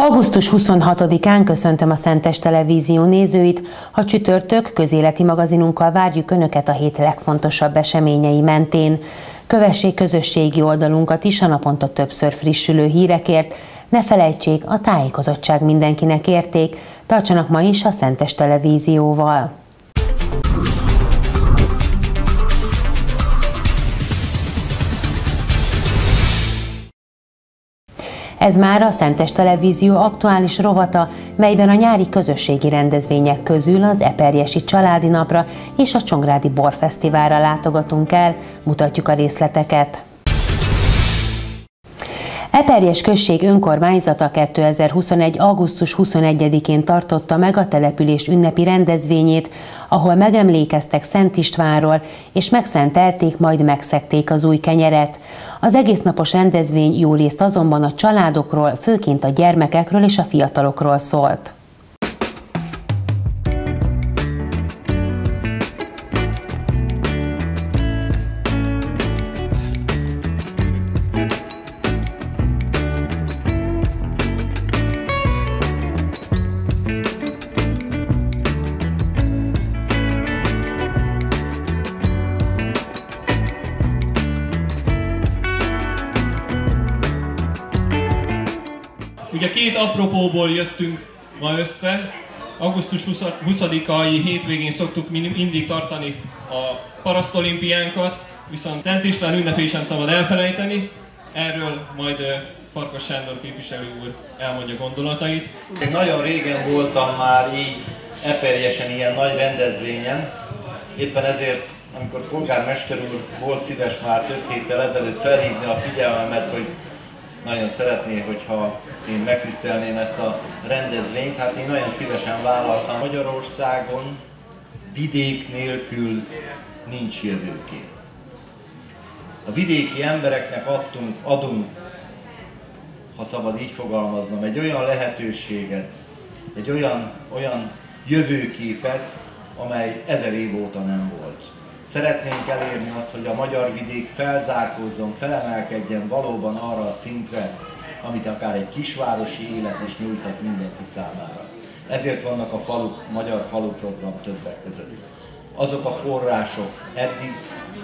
Augusztus 26-án köszöntöm a Szentes Televízió nézőit, ha csütörtök közéleti magazinunkkal várjuk Önöket a hét legfontosabb eseményei mentén. Kövessék közösségi oldalunkat is a naponta többször frissülő hírekért, ne felejtsék, a tájékozottság mindenkinek érték, tartsanak ma is a Szentes Televízióval. Ez már a Szentes Televízió aktuális rovata, melyben a nyári közösségi rendezvények közül az Eperjesi Családi Napra és a Csongrádi Borfesztiválra látogatunk el, mutatjuk a részleteket. Eperjes község önkormányzata 2021. augusztus 21-én tartotta meg a település ünnepi rendezvényét, ahol megemlékeztek Szent Istvánról, és megszentelték, majd megszegték az új kenyeret. Az egésznapos rendezvény jórészt azonban a családokról, főként a gyermekekről és a fiatalokról szólt. Ugye két apropóból jöttünk ma össze. Augusztus 20-ai hétvégén szoktuk mindig tartani a parasztolimpiánkat, viszont Szent István ünnepét sem szabad elfelejteni. Erről majd Farkas Sándor képviselő úr elmondja gondolatait. Én nagyon régen voltam már így Eperjesen ilyen nagy rendezvényen. Éppen ezért, amikor polgármester úr volt szíves már több héttel ezelőtt felhívni a figyelmemet, hogy nagyon szeretné, hogyha én megtisztelném ezt a rendezvényt, hát én nagyon szívesen vállaltam. Magyarországon vidék nélkül nincs jövőkép. A vidéki embereknek adunk, ha szabad így fogalmaznom, egy olyan lehetőséget, egy olyan jövőképet, amely 1000 év óta nem volt. Szeretnénk elérni azt, hogy a magyar vidék felzárkózzon, felemelkedjen valóban arra a szintre, amit akár egy kisvárosi élet is nyújthat mindenki számára. Ezért vannak a magyar falu program többek között. Azok a források eddig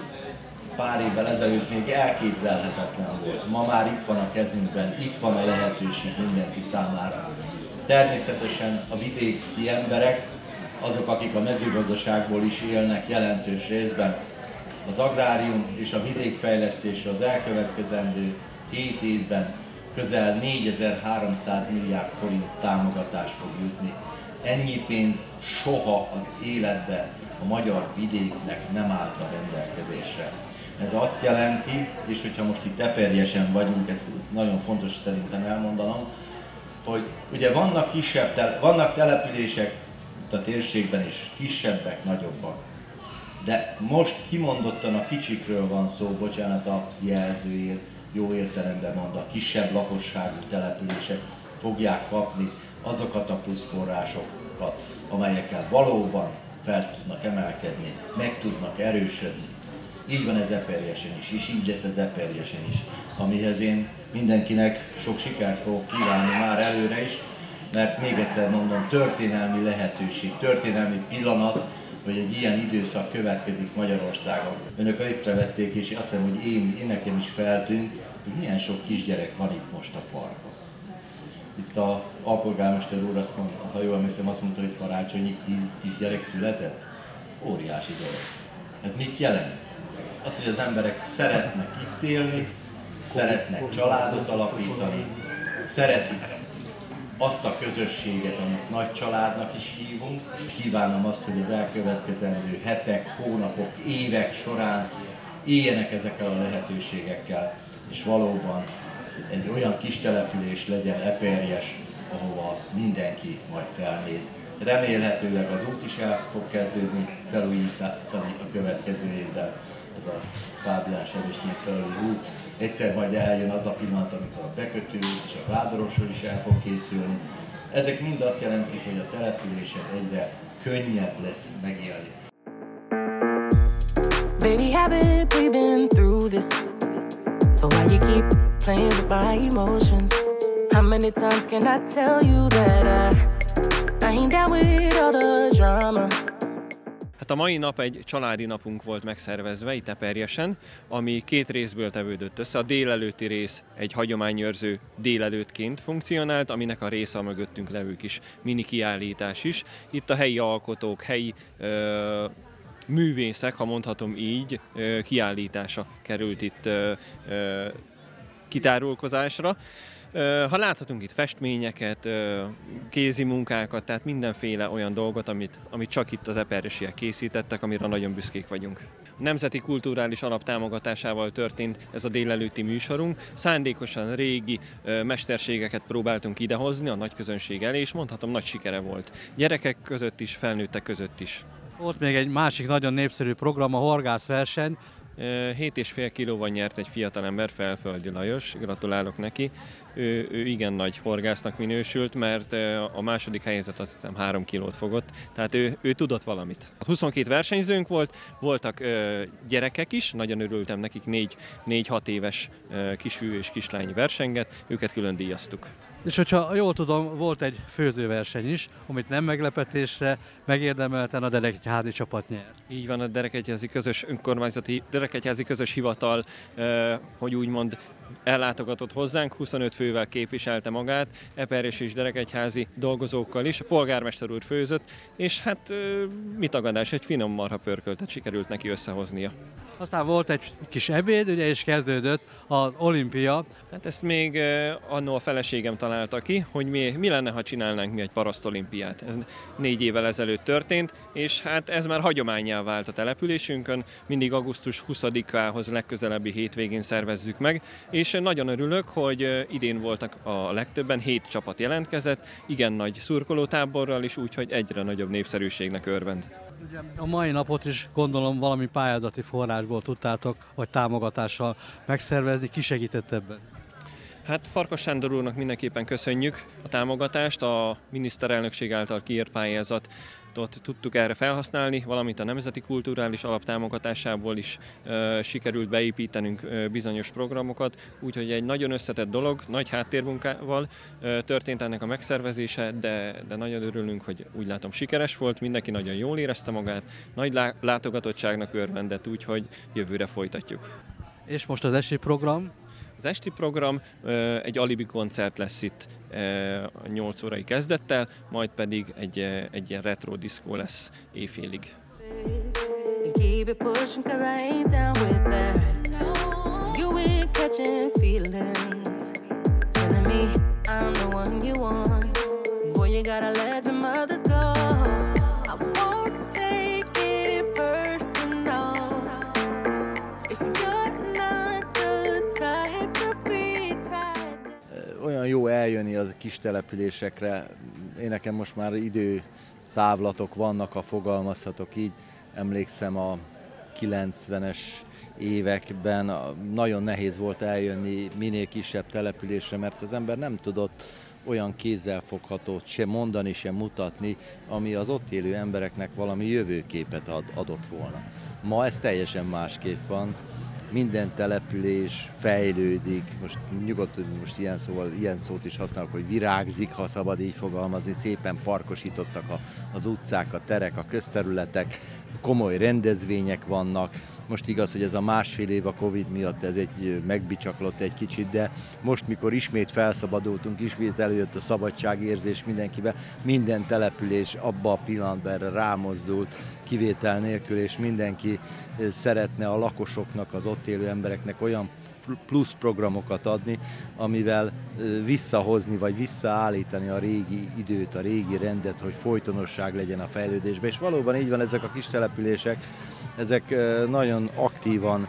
pár évvel ezelőtt még elképzelhetetlen volt. Ma már itt van a kezünkben, itt van a lehetőség mindenki számára. Természetesen a vidéki emberek, azok, akik a mezőgazdaságból is élnek jelentős részben, az agrárium és a vidékfejlesztésre az elkövetkezendő 7 évben közel 4300 milliárd forint támogatás fog jutni. Ennyi pénz soha az életben a magyar vidéknek nem állt a rendelkezésre. Ez azt jelenti, és hogyha most itt Eperjesen vagyunk, ez nagyon fontos szerintem elmondanom, hogy ugye vannak települések itt a térségben is, kisebbek, nagyobbak. De most kimondottan a kicsikről van szó, bocsánat a jelzőért, jó értelemben mondva, kisebb lakosságú települések fogják kapni azokat a pluszforrásokat, amelyekkel valóban fel tudnak emelkedni, meg tudnak erősödni. Így van ez Eperjesen is, és így lesz ez Eperjesen is, amihez én mindenkinek sok sikert fogok kívánni már előre is, mert még egyszer mondom, történelmi lehetőség, történelmi pillanat, hogy egy ilyen időszak következik Magyarországon. Önök észrevették, és azt hiszem, hogy én nekem is feltűnt, hogy milyen sok kisgyerek van itt most a parkban. Itt a alpolgármester úr azt mondta, ha jól emlékszem, azt mondta, hogy karácsonyig 10 kisgyerek született. Óriási dolog. Ez mit jelent? Az, hogy az emberek szeretnek itt élni, szeretnek családot alapítani, szeretik azt a közösséget, amit nagy családnak is hívunk. Kívánom azt, hogy az elkövetkezendő hetek, hónapok, évek során éljenek ezekkel a lehetőségekkel, és valóban egy olyan kis település legyen Eperjes, ahova mindenki majd felnéz. Remélhetőleg az út is el fog kezdődni felújítani a következő évben. Ez a Fábián Sebestyén felüli út. Egyszer majd eljön az a pillanat, amikor a bekötő út és a Vádorosról is el fog készülni. Ezek mind azt jelentik, hogy a településen egyre könnyebb lesz megélni. Baby, haven't we been through this? So why you keep playing with my emotions? How many times can I tell you that I ain't down with all the drama? Hát a mai nap egy családi napunk volt megszervezve itt Eperjesen, ami két részből tevődött össze. A délelőtti rész egy hagyományőrző délelőttként funkcionált, aminek a része a mögöttünk levő kis mini kiállítás is. Itt a helyi alkotók, helyi művészek, ha mondhatom így, kiállítása került itt kitárulkozásra. Ha láthatunk itt festményeket, kézi munkákat, tehát mindenféle olyan dolgot, amit csak itt az eperjesiek készítettek, amire nagyon büszkék vagyunk. A Nemzeti Kulturális Alap támogatásával történt ez a délelőtti műsorunk. Szándékosan régi mesterségeket próbáltunk idehozni a nagy közönség elé, és mondhatom, nagy sikere volt. Gyerekek között is, felnőttek között is. Volt még egy másik nagyon népszerű program, a horgászverseny. 7,5 kilóval nyert egy fiatalember, Felföldi Lajos, gratulálok neki. Ő igen nagy horgásznak minősült, mert a második helyezett azt hiszem 3 kilót fogott, tehát ő tudott valamit. 22 versenyzőnk volt, voltak gyerekek is, nagyon örültem nekik, 4-6 éves kisfiú és kislány versenget, őket külön díjaztuk. És hogyha jól tudom, volt egy főzőverseny is, amit nem meglepetésre megérdemelten a Derekegyházi csapat nyer. Így van, a Derekegyházi közös önkormányzati Derekegyházi közös hivatal, hogy úgymond ellátogatott hozzánk, 25 fővel képviselte magát, Eperjes és Derekegyházi dolgozókkal is, a polgármester úr főzött, és hát mi tagadás, egy finom marha pörköltet sikerült neki összehoznia. Aztán volt egy kis ebéd, ugye is kezdődött az olimpia. Hát ezt még annó a feleségem találta ki, hogy mi lenne, ha csinálnánk mi egy parasztolimpiát. Ez 4 évvel ezelőtt történt, és hát ez már hagyománnyá vált a településünkön, mindig augusztus 20-ához legközelebbi hétvégén szervezzük meg, és nagyon örülök, hogy idén voltak a legtöbben, 7 csapat jelentkezett, igen nagy szurkolótáborral is, úgyhogy egyre nagyobb népszerűségnek örvend. Ugye a mai napot is gondolom valami pályázati forrásból tudtátok, vagy támogatással megszervezni. Ki segített ebben? Hát Farkas Sándor úrnak mindenképpen köszönjük a támogatást, a miniszterelnökség által kiírt pályázatot tudtuk erre felhasználni, valamint a Nemzeti Kulturális Alap támogatásából is sikerült beépítenünk bizonyos programokat, úgyhogy egy nagyon összetett dolog, nagy háttérmunkával történt ennek a megszervezése, de nagyon örülünk, hogy úgy látom sikeres volt, mindenki nagyon jól érezte magát, nagy látogatottságnak örvendett, úgyhogy jövőre folytatjuk. És most az esti program? Az esti program egy alibi koncert lesz itt 8 órai kezdettel, majd pedig egy ilyen retro diszkó lesz éjfélig. Olyan jó eljönni az kis településekre, én nekem most már időtávlatok vannak, ha fogalmazhatok így. Emlékszem a 90-es években nagyon nehéz volt eljönni minél kisebb településre, mert az ember nem tudott olyan kézzelfoghatót se mondani, se mutatni, ami az ott élő embereknek valami jövőképet adott volna. Ma ez teljesen másképp van. Minden település fejlődik, most nyugodtan most ilyen szót is használok, hogy virágzik, ha szabad így fogalmazni, szépen parkosítottak az utcák, a terek, a közterületek, komoly rendezvények vannak. Most igaz, hogy ez a másfél év a Covid miatt ez megbicsaklott egy kicsit, de most, mikor ismét felszabadultunk, ismét előjött a szabadságérzés mindenkibe, minden település abba a pillanatban erre rámozdult, kivétel nélkül, és mindenki szeretne a lakosoknak, az ott élő embereknek olyan plusz programokat adni, amivel visszahozni vagy visszaállítani a régi időt, a régi rendet, hogy folytonosság legyen a fejlődésben. És valóban így van, ezek a kis települések, ezek nagyon aktívan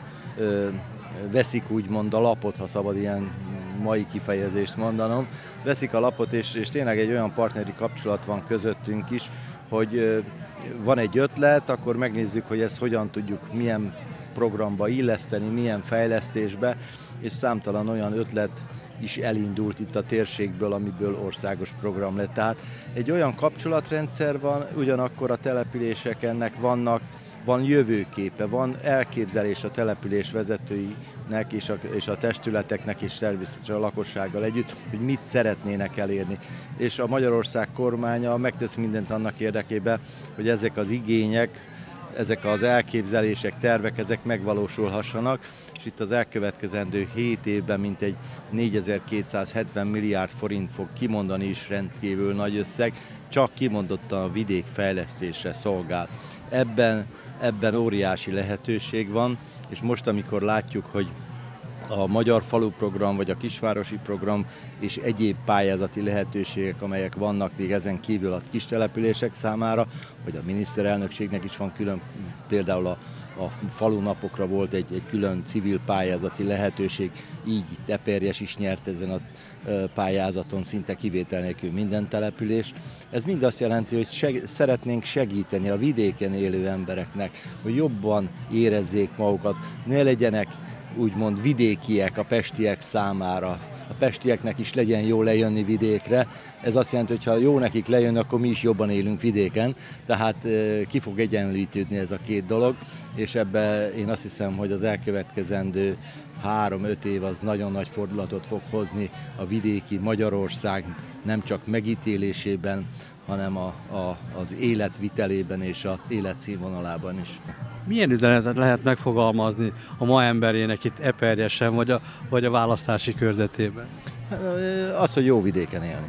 veszik úgymond a lapot, ha szabad ilyen mai kifejezést mondanom. Veszik a lapot, és tényleg egy olyan partneri kapcsolat van közöttünk is, hogy van egy ötlet, akkor megnézzük, hogy ezt hogyan tudjuk, milyen programba illeszteni, milyen fejlesztésbe, és számtalan olyan ötlet is elindult itt a térségből, amiből országos program lett. Tehát egy olyan kapcsolatrendszer van, ugyanakkor a településekennek vannak van jövőképe, van elképzelés a település vezetőinek és a testületeknek és természetesen a lakossággal együtt, hogy mit szeretnének elérni. És a Magyarország kormánya megtesz mindent annak érdekében, hogy ezek az igények, ezek az elképzelések, tervek, ezek megvalósulhassanak, és itt az elkövetkezendő 7 évben mintegy 4270 milliárd forint fog kimondani is rendkívül nagy összeg, csak kimondottan a vidékfejlesztésre szolgál. Ebben óriási lehetőség van, és most, amikor látjuk, hogy a Magyar Falu Program, vagy a Kisvárosi Program és egyéb pályázati lehetőségek, amelyek vannak még ezen kívül a kis települések számára, vagy a miniszterelnökségnek is van külön, például a falunapokra volt egy külön civil pályázati lehetőség, így Eperjes is nyert ezen a pályázaton, szinte kivétel nélkül minden település. Ez mind azt jelenti, hogy szeretnénk segíteni a vidéken élő embereknek, hogy jobban érezzék magukat, ne legyenek úgymond vidékiek a pestiek számára. A pestieknek is legyen jó lejönni vidékre. Ez azt jelenti, hogy ha jó nekik lejön, akkor mi is jobban élünk vidéken. Tehát ki fog egyenlítődni ez a két dolog, és ebben én azt hiszem, hogy az elkövetkezendő 3-5 év az nagyon nagy fordulatot fog hozni a vidéki Magyarország nem csak megítélésében, hanem az életvitelében és az életszínvonalában is. Milyen üzenetet lehet megfogalmazni a ma emberének itt Eperjesen, vagy a választási körzetében? Az, hogy jó vidéken élni.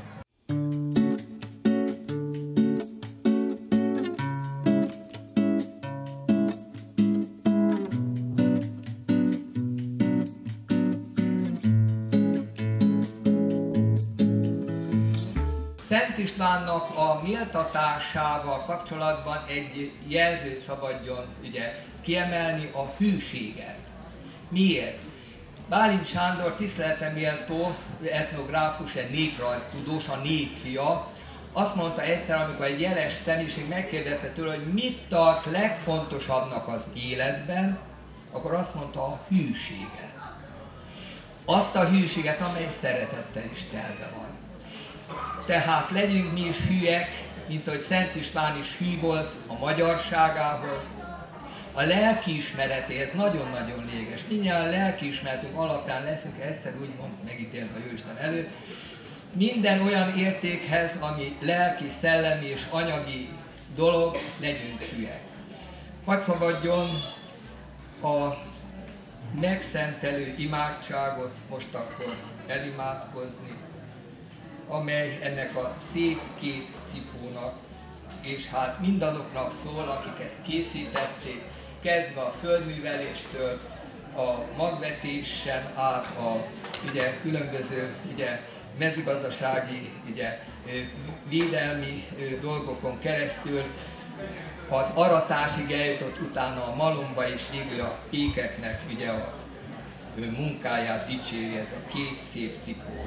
Szent Istvánnak a méltatásával kapcsolatban egy jelzőt szabadjon ugye kiemelni, a hűséget. Miért? Bálint Sándor tiszteletre méltó etnográfus, egy néprajztudós, a népfia, azt mondta egyszer, amikor egy jeles személyiség megkérdezte tőle, hogy mit tart legfontosabbnak az életben, akkor azt mondta, a hűséget. Azt a hűséget, amely szeretettel is telve van. Tehát legyünk mi is hűek, mint ahogy Szent István is hű volt a magyarságához. A lelkiismeretéhez nagyon-nagyon lényeges. Mindjárt a lelkiismeretünk alapján leszünk egyszer úgymond megítélve a Jóisten előtt. Minden olyan értékhez, ami lelki, szellemi és anyagi dolog, legyünk hűek. Hadd szabadjon a megszentelő imádságot most akkor elimádkozni, amely ennek a szép két cipónak, és hát mindazoknak szól, akik ezt készítették, kezdve a földműveléstől, a magvetésen át a ugye, különböző ugye, mezőgazdasági ugye, védelmi dolgokon keresztül, az aratásig eljutott utána a malomba, és végül a pékeknek ugye, a munkáját dicséri ez a két szép cipó.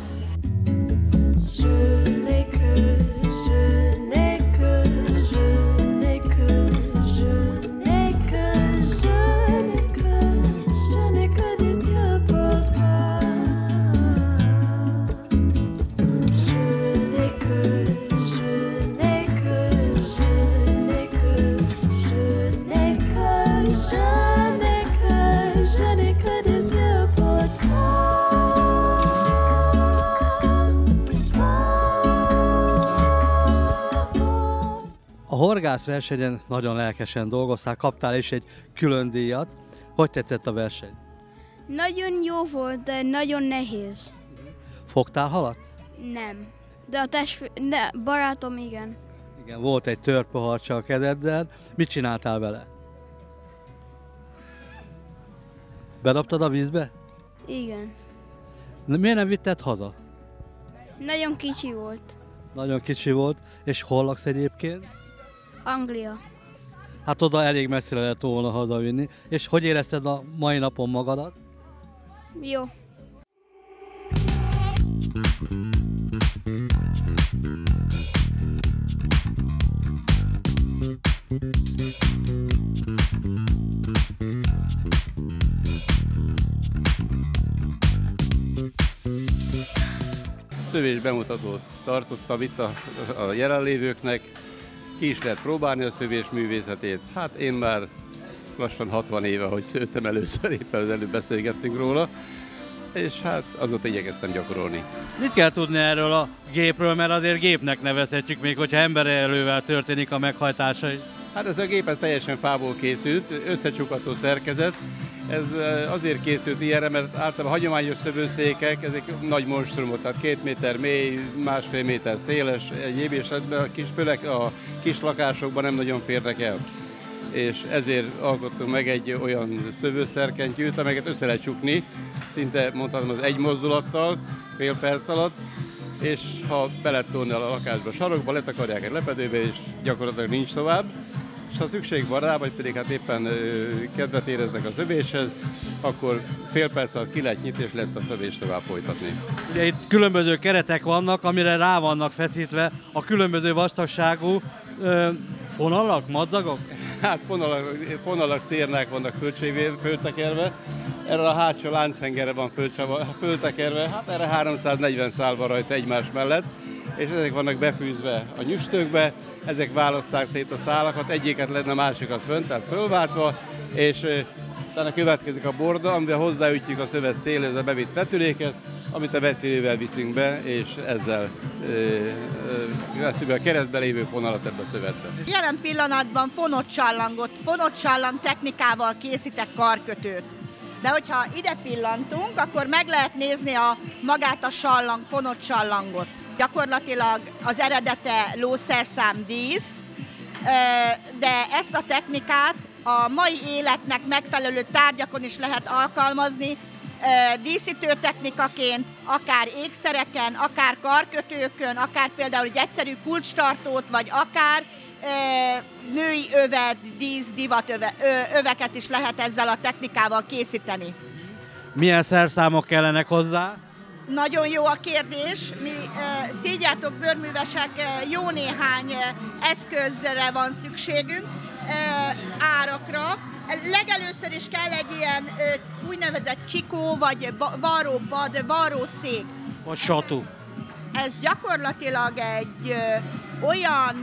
A horgászversenyen nagyon lelkesen dolgoztál, kaptál is egy külön díjat. Hogy tetszett a verseny? Nagyon jó volt, de nagyon nehéz. Fogtál halat? Nem. De a barátom igen. Igen, volt egy törpoharcsa a kezeddel. Mit csináltál vele? Bedobtad a vízbe? Igen. Miért nem vitted haza? Nagyon kicsi volt. Nagyon kicsi volt. És hol laksz egyébként? Anglia. Hát oda elég messzire lehet volna hazavinni. És hogy érezted a mai napon magadat? Jó. Szövés bemutatót tartottam itt a jelenlévőknek, ki is lehet próbálni a szövés művészetét. Hát én már lassan 60 éve, hogy szőttem először, éppen az előbb beszélgettünk róla, és hát azóta igyekeztem gyakorolni. Mit kell tudni erről a gépről, mert azért gépnek nevezhetjük, még hogyha embererővel történik a meghajtása? Hát ez a gép teljesen fából készült, összecsukható szerkezet. Ez azért készült ilyenre, mert általában hagyományos szövőszékek, ezek nagy monstrumok, tehát 2 méter mély, 1,5 méter széles, egyéb, és főleg a kis lakásokban nem nagyon férnek el. És ezért alkottunk meg egy olyan szövőszerkentyűt, amelyet össze lehet csukni, szinte mondhatom az egy mozdulattal, fél perc alatt, és ha be lehet tolni a lakásba, a sarokba, letakarják egy lepedőbe, és gyakorlatilag nincs tovább. És ha szükség van rá, vagy pedig hát éppen kedvet éreznek a szövéshez, akkor fél perc alatt ki lehet nyitni, és lehet a szövést tovább folytatni. Ugye itt különböző keretek vannak, amire rá vannak feszítve a különböző vastagságú fonalak, madzagok? Hát fonalak, szérnák vannak föltekerve, erre a hátsó lánchengerre van föltekerve, hát erre 340 szál van rajta egymás mellett, és ezek vannak befűzve a nyüstökbe, ezek választák szét a szálakat, egyiket lenne, másikat fönt, tehát fölváltva, és utána következik a borda, amivel hozzáütjük a szövet széléhez a bevitt vetüléket, amit a vetülővel viszünk be, és ezzel veszünk a keresztbe lévő fonalat ebbe a szövetbe. Jelen pillanatban fonott csallang technikával készítek karkötőt. De hogyha ide pillantunk, akkor meg lehet nézni magát a fonott csallangot. Gyakorlatilag az eredete lószerszám dísz, de ezt a technikát a mai életnek megfelelő tárgyakon is lehet alkalmazni, díszítő technikaként, akár ékszereken, akár karkötőkön, akár például egy egyszerű kulcstartót, vagy akár női övet, divat öveket is lehet ezzel a technikával készíteni. Milyen szerszámok kellenek hozzá? Nagyon jó a kérdés. Mi szégyártók, bőrművesek jó néhány eszközre van szükségünk, árakra. Legelőször is kell egy ilyen úgynevezett csikó, vagy varrópad, varrószék. Vagy satú. Ez gyakorlatilag egy olyan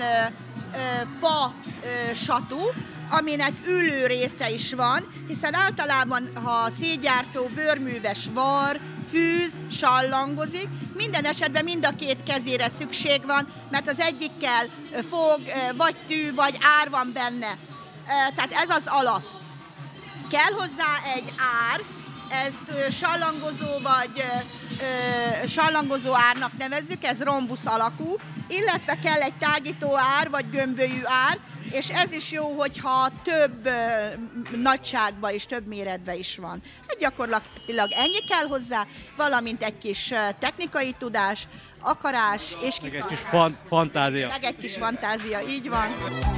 fa satú, aminek ülő része is van, hiszen általában, ha szégyártó, bőrműves var, fűz, sallangozik, minden esetben mind a két kezére szükség van, mert az egyikkel fog, vagy tű, vagy ár van benne. Tehát ez az alap. Kell hozzá egy ár, ezt sallangozó vagy sallangozó árnak nevezzük, ez rombusz alakú, illetve kell egy tágító ár vagy gömbölyű ár, és ez is jó, hogyha több nagyságban és több méretben is van. Hát gyakorlatilag ennyi kell hozzá, valamint egy kis technikai tudás, akarás és meg egy kis fantázia. Meg egy kis fantázia, így van.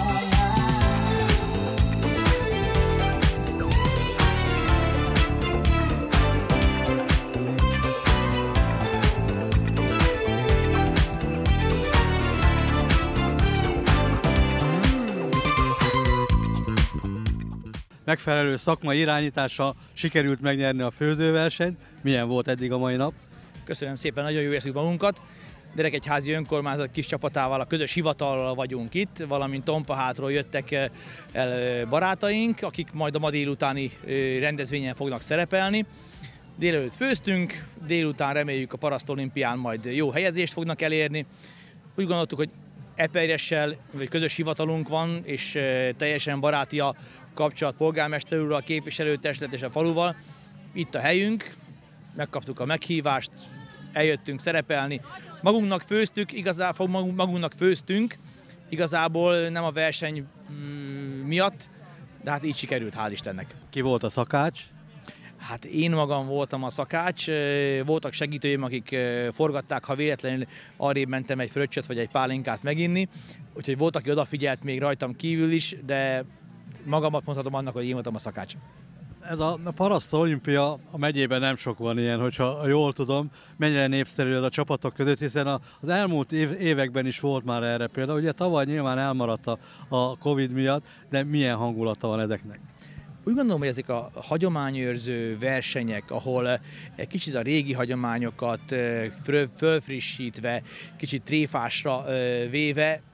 Megfelelő szakmai irányítással sikerült megnyerni a főzőversenyt. Milyen volt eddig a mai nap? Köszönöm szépen, nagyon jó érzük magunkat. Derekegyházi önkormányzat kis csapatával, a közös hivatallal vagyunk itt, valamint Tompahátról jöttek el barátaink, akik majd a ma délutáni rendezvényen fognak szerepelni. Délelőtt főztünk, délután reméljük a parasztolimpián majd jó helyezést fognak elérni. Úgy gondoltuk, hogy Eperjessel vagy közös hivatalunk van, és teljesen baráti a kapcsolat polgármester úrral, a képviselőtestület és a faluval. Itt a helyünk, megkaptuk a meghívást, eljöttünk szerepelni. Magunknak főztünk, igazából nem a verseny miatt, de hát így sikerült, hál' Istennek. Ki volt a szakács? Hát én magam voltam a szakács, voltak segítőim, akik forgatták, ha véletlenül arrébb mentem egy fröccsöt vagy egy pálinkát meginni, úgyhogy volt, aki odafigyelt még rajtam kívül is, de magamat mondhatom annak, hogy én voltam a szakács. Ez a parasztolimpia a megyében nem sok van ilyen, hogyha jól tudom, mennyire népszerű ez a csapatok között, hiszen az elmúlt években is volt már erre példa. Ugye tavaly nyilván elmaradt a Covid miatt, de milyen hangulata van ezeknek? Úgy gondolom, hogy ezek a hagyományőrző versenyek, ahol egy kicsit a régi hagyományokat fölfrissítve, kicsit tréfásra véve,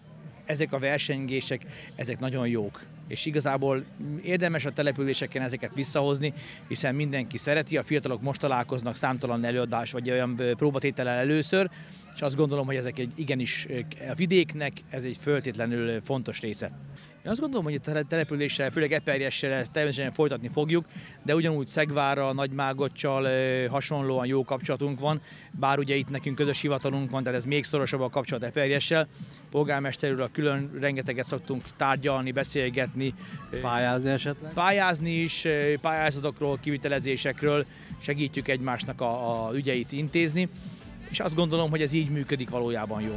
ezek a versengések, ezek nagyon jók. És igazából érdemes a településeken ezeket visszahozni, hiszen mindenki szereti, a fiatalok most találkoznak számtalan előadás vagy olyan próbatétellel először, és azt gondolom, hogy ezek igenis a vidéknek ez egy feltétlenül fontos része. Én azt gondolom, hogy a településsel, főleg Eperjessel ezt természetesen folytatni fogjuk, de ugyanúgy Szegvárral, Nagymágocsal hasonlóan jó kapcsolatunk van, bár ugye itt nekünk közös hivatalunk van, tehát ez még szorosabb a kapcsolat Eperjessel. Polgármester úrral külön rengeteget szoktunk tárgyalni, beszélgetni. Pályázni esetleg? Pályázni is, pályázatokról, kivitelezésekről segítjük egymásnak a ügyeit intézni, és azt gondolom, hogy ez így működik valójában jól.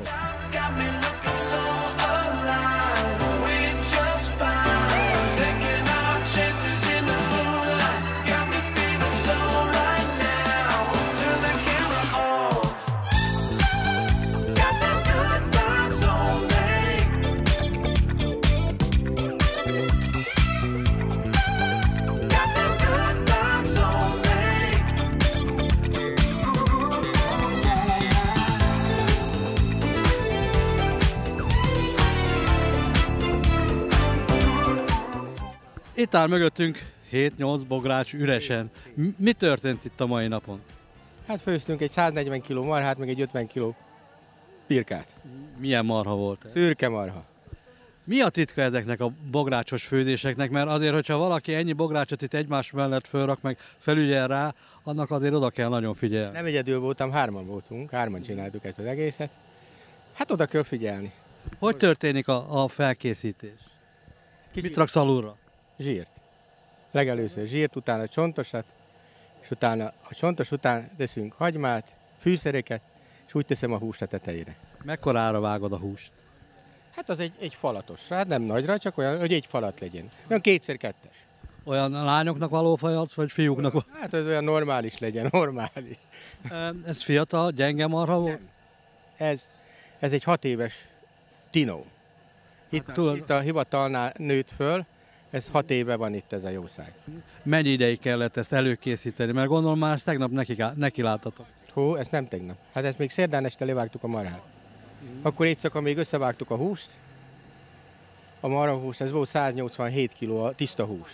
Itt áll mögöttünk 7-8 bogrács üresen. Mi történt itt a mai napon? Hát főztünk egy 140 kg marhát, meg egy 50 kg birkát. Milyen marha volt ez? Szürke marha. Mi a titka ezeknek a bográcsos főzéseknek? Mert azért, hogyha valaki ennyi bográcsot itt egymás mellett fölrak, meg felügyel rá, annak azért oda kell nagyon figyelni. Nem egyedül voltam, hárman csináltuk ezt az egészet. Hát oda kell figyelni. Hogy történik a felkészítés? Mit raksz alulra? Zsírt. Legelőször zsírt, utána csontosat, és utána a csontos után teszünk hagymát, fűszereket, és úgy teszem a húst a tetejére. Mekkorára vágod a húst? Hát az egy falatos, hát nem nagyra, csak olyan, hogy egy falat legyen. Olyan 2x2-es. Olyan lányoknak való fajat, vagy fiúknak? Hát az olyan normális legyen, normális. Ez fiatal, gyenge marha volt? Ez egy 6 éves tinó. Itt a hivatalnál nőtt föl, ez 6 éve van itt ez a jószág. Mennyi ideig kellett ezt előkészíteni? Mert gondolom már ezt tegnap neki láttatok. Hú, ezt nem tegnap. Hát ezt még szerdán este levágtuk a marhát. Akkor éjszaka még összevágtuk a húst. A marhahúst, ez volt 187 kg a tiszta hús.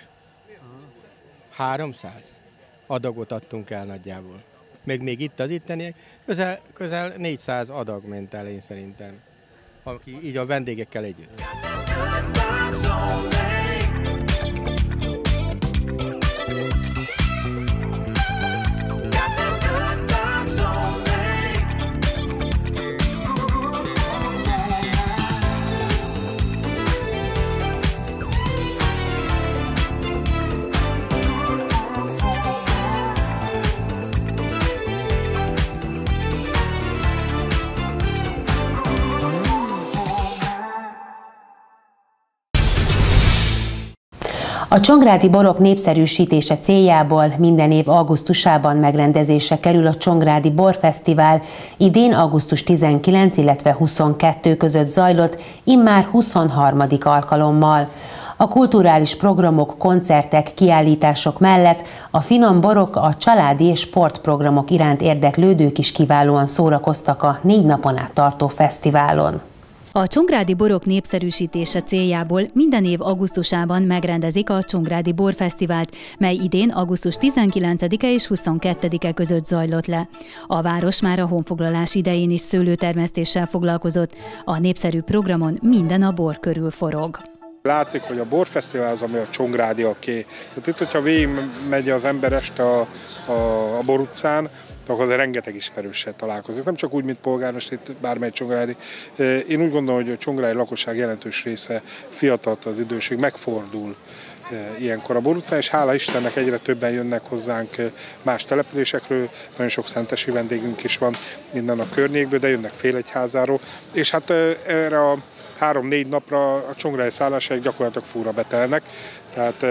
300 adagot adtunk el nagyjából. Még itt az itteniek, közel 400 adag ment el én szerintem. Aki így a vendégekkel együtt. A csongrádi borok népszerűsítése céljából minden év augusztusában megrendezésre kerül a Csongrádi Borfesztivál. Idén augusztus 19, illetve 22 között zajlott, immár 23. alkalommal. A kulturális programok, koncertek, kiállítások mellett a finom borok, a családi és sportprogramok iránt érdeklődők is kiválóan szórakoztak a 4 napon át tartó fesztiválon. A csongrádi borok népszerűsítése céljából minden év augusztusában megrendezik a Csongrádi Borfesztivált, mely idén augusztus 19-e és 22-e között zajlott le. A város már a honfoglalás idején is szőlőtermesztéssel foglalkozott, a népszerű programon minden a bor körül forog. Látszik, hogy a borfesztivál az, ami a csongrádiaké. Tehát itt, hogyha végigmegy az ember este a Bor utcán, akkor rengeteg ismerőssel találkozik. Nem csak úgy, mint polgármester, bármely csongrádi. Én úgy gondolom, hogy a csongrádi lakosság jelentős része fiatal, az időség megfordul ilyenkor a Bor utcán, és hála Istennek egyre többen jönnek hozzánk más településekről, nagyon sok szentesi vendégünk is van minden a környékből, de jönnek Félegyházáról, és hát erre a 3-4 napra a csongrádi szállásaik gyakorlatilag fúra betelnek, tehát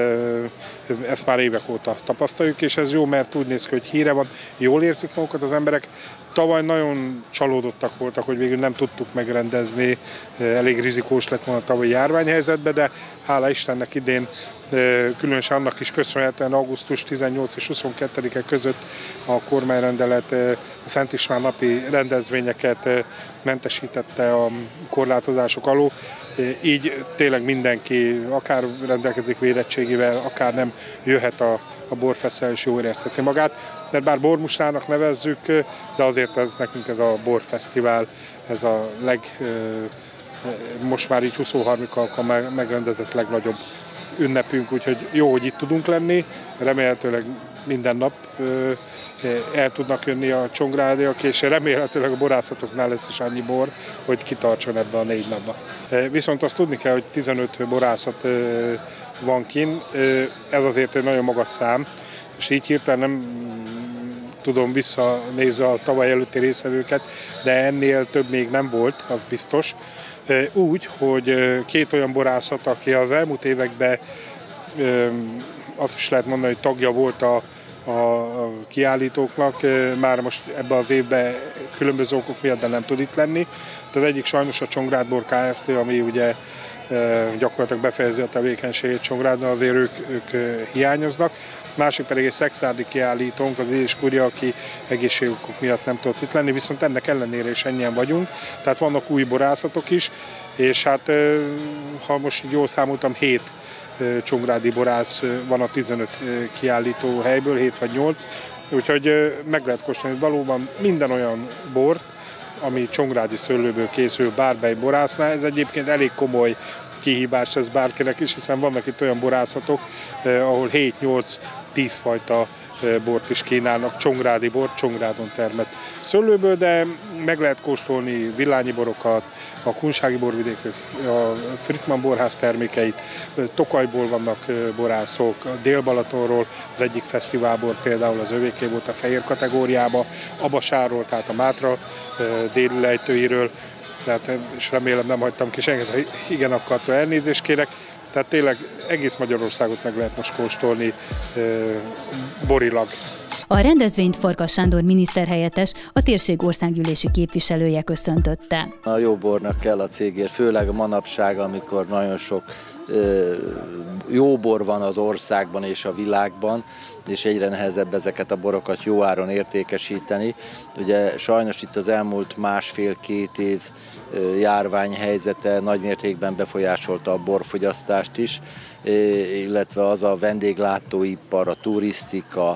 ezt már évek óta tapasztaljuk, és ez jó, mert úgy néz ki, hogy híre van, jól érzik magukat az emberek. Tavaly nagyon csalódottak voltak, hogy végül nem tudtuk megrendezni, elég rizikós lett volna a tavalyi járványhelyzetben, de hála Istennek idén, különösen annak is köszönhetően augusztus 18 és 22-e között a kormányrendelet a Szent István napi rendezvényeket mentesítette a korlátozások alól, így tényleg mindenki, akár rendelkezik védettségével, akár nem, jöhet a borfesztivál és jól érezheti magát. Mert bár bormustrának nevezzük, de azért nekünk ez a borfesztivál, ez a most már így 23 alkalommal megrendezett legnagyobb ünnepünk, úgyhogy jó, hogy itt tudunk lenni, remélhetőleg minden nap el tudnak jönni a csongrádiak, és remélhetőleg a borászatoknál lesz is annyi bor, hogy kitartson ebbe a 4 napba. Viszont azt tudni kell, hogy 15 borászat van kint, ez azért egy nagyon magas szám, és így hirtelen nem tudom visszanézni a tavaly előtti részvevőket, de ennél több még nem volt, az biztos. Úgy, hogy 2 olyan borászat, aki az elmúlt években azt is lehet mondani, hogy tagja volt a kiállítóknak, már most ebben az évben különböző okok miatt nem tud itt lenni. Az egyik sajnos a Csongrád Bor Kft., ami ugye gyakorlatilag befejezi a tevékenységét Csongrádban, azért ők hiányoznak. Másik pedig egy szexárdi kiállítónk, az Édes Kuria, aki egészségokok miatt nem tudott itt lenni, viszont ennek ellenére is ennyien vagyunk. Tehát vannak új borászatok is, és hát ha most jól számoltam, 7 csongrádi borász van a 15 kiállító helyből, 7 vagy 8, úgyhogy meg lehet kóstolni valóban minden olyan bort, ami csongrádi szőlőből készül bármely borásznál. Ez egyébként elég komoly kihívás ez bárkinek is, hiszen vannak itt olyan borászatok, ahol 7-8-10 fajta bort is kínálnak, csongrádi bort, Csongrádon termett szőlőből, de meg lehet kóstolni villányi borokat, a kunsági borvidék, a Frickmann borház termékeit, Tokajból vannak borászok, Dél-Balatonról, az egyik fesztiválbor például az övéké volt a fehér kategóriába, Abasáról, tehát a Mátra déli lejtőiről, tehát, és remélem nem hagytam ki senkit, igen, akkor elnézést kérek. Tehát tényleg egész Magyarországot meg lehet most kóstolni borilag. A rendezvényt Farkas Sándor miniszterhelyettes, a térség országgyűlési képviselője köszöntötte. A jó bornak kell a cégért, főleg a manapság, amikor nagyon sok jó bor van az országban és a világban, és egyre nehezebb ezeket a borokat jó áron értékesíteni. Ugye sajnos itt az elmúlt 1,5-2 év járványhelyzete nagymértékben befolyásolta a borfogyasztást is, illetve az a vendéglátóipar, a turisztika,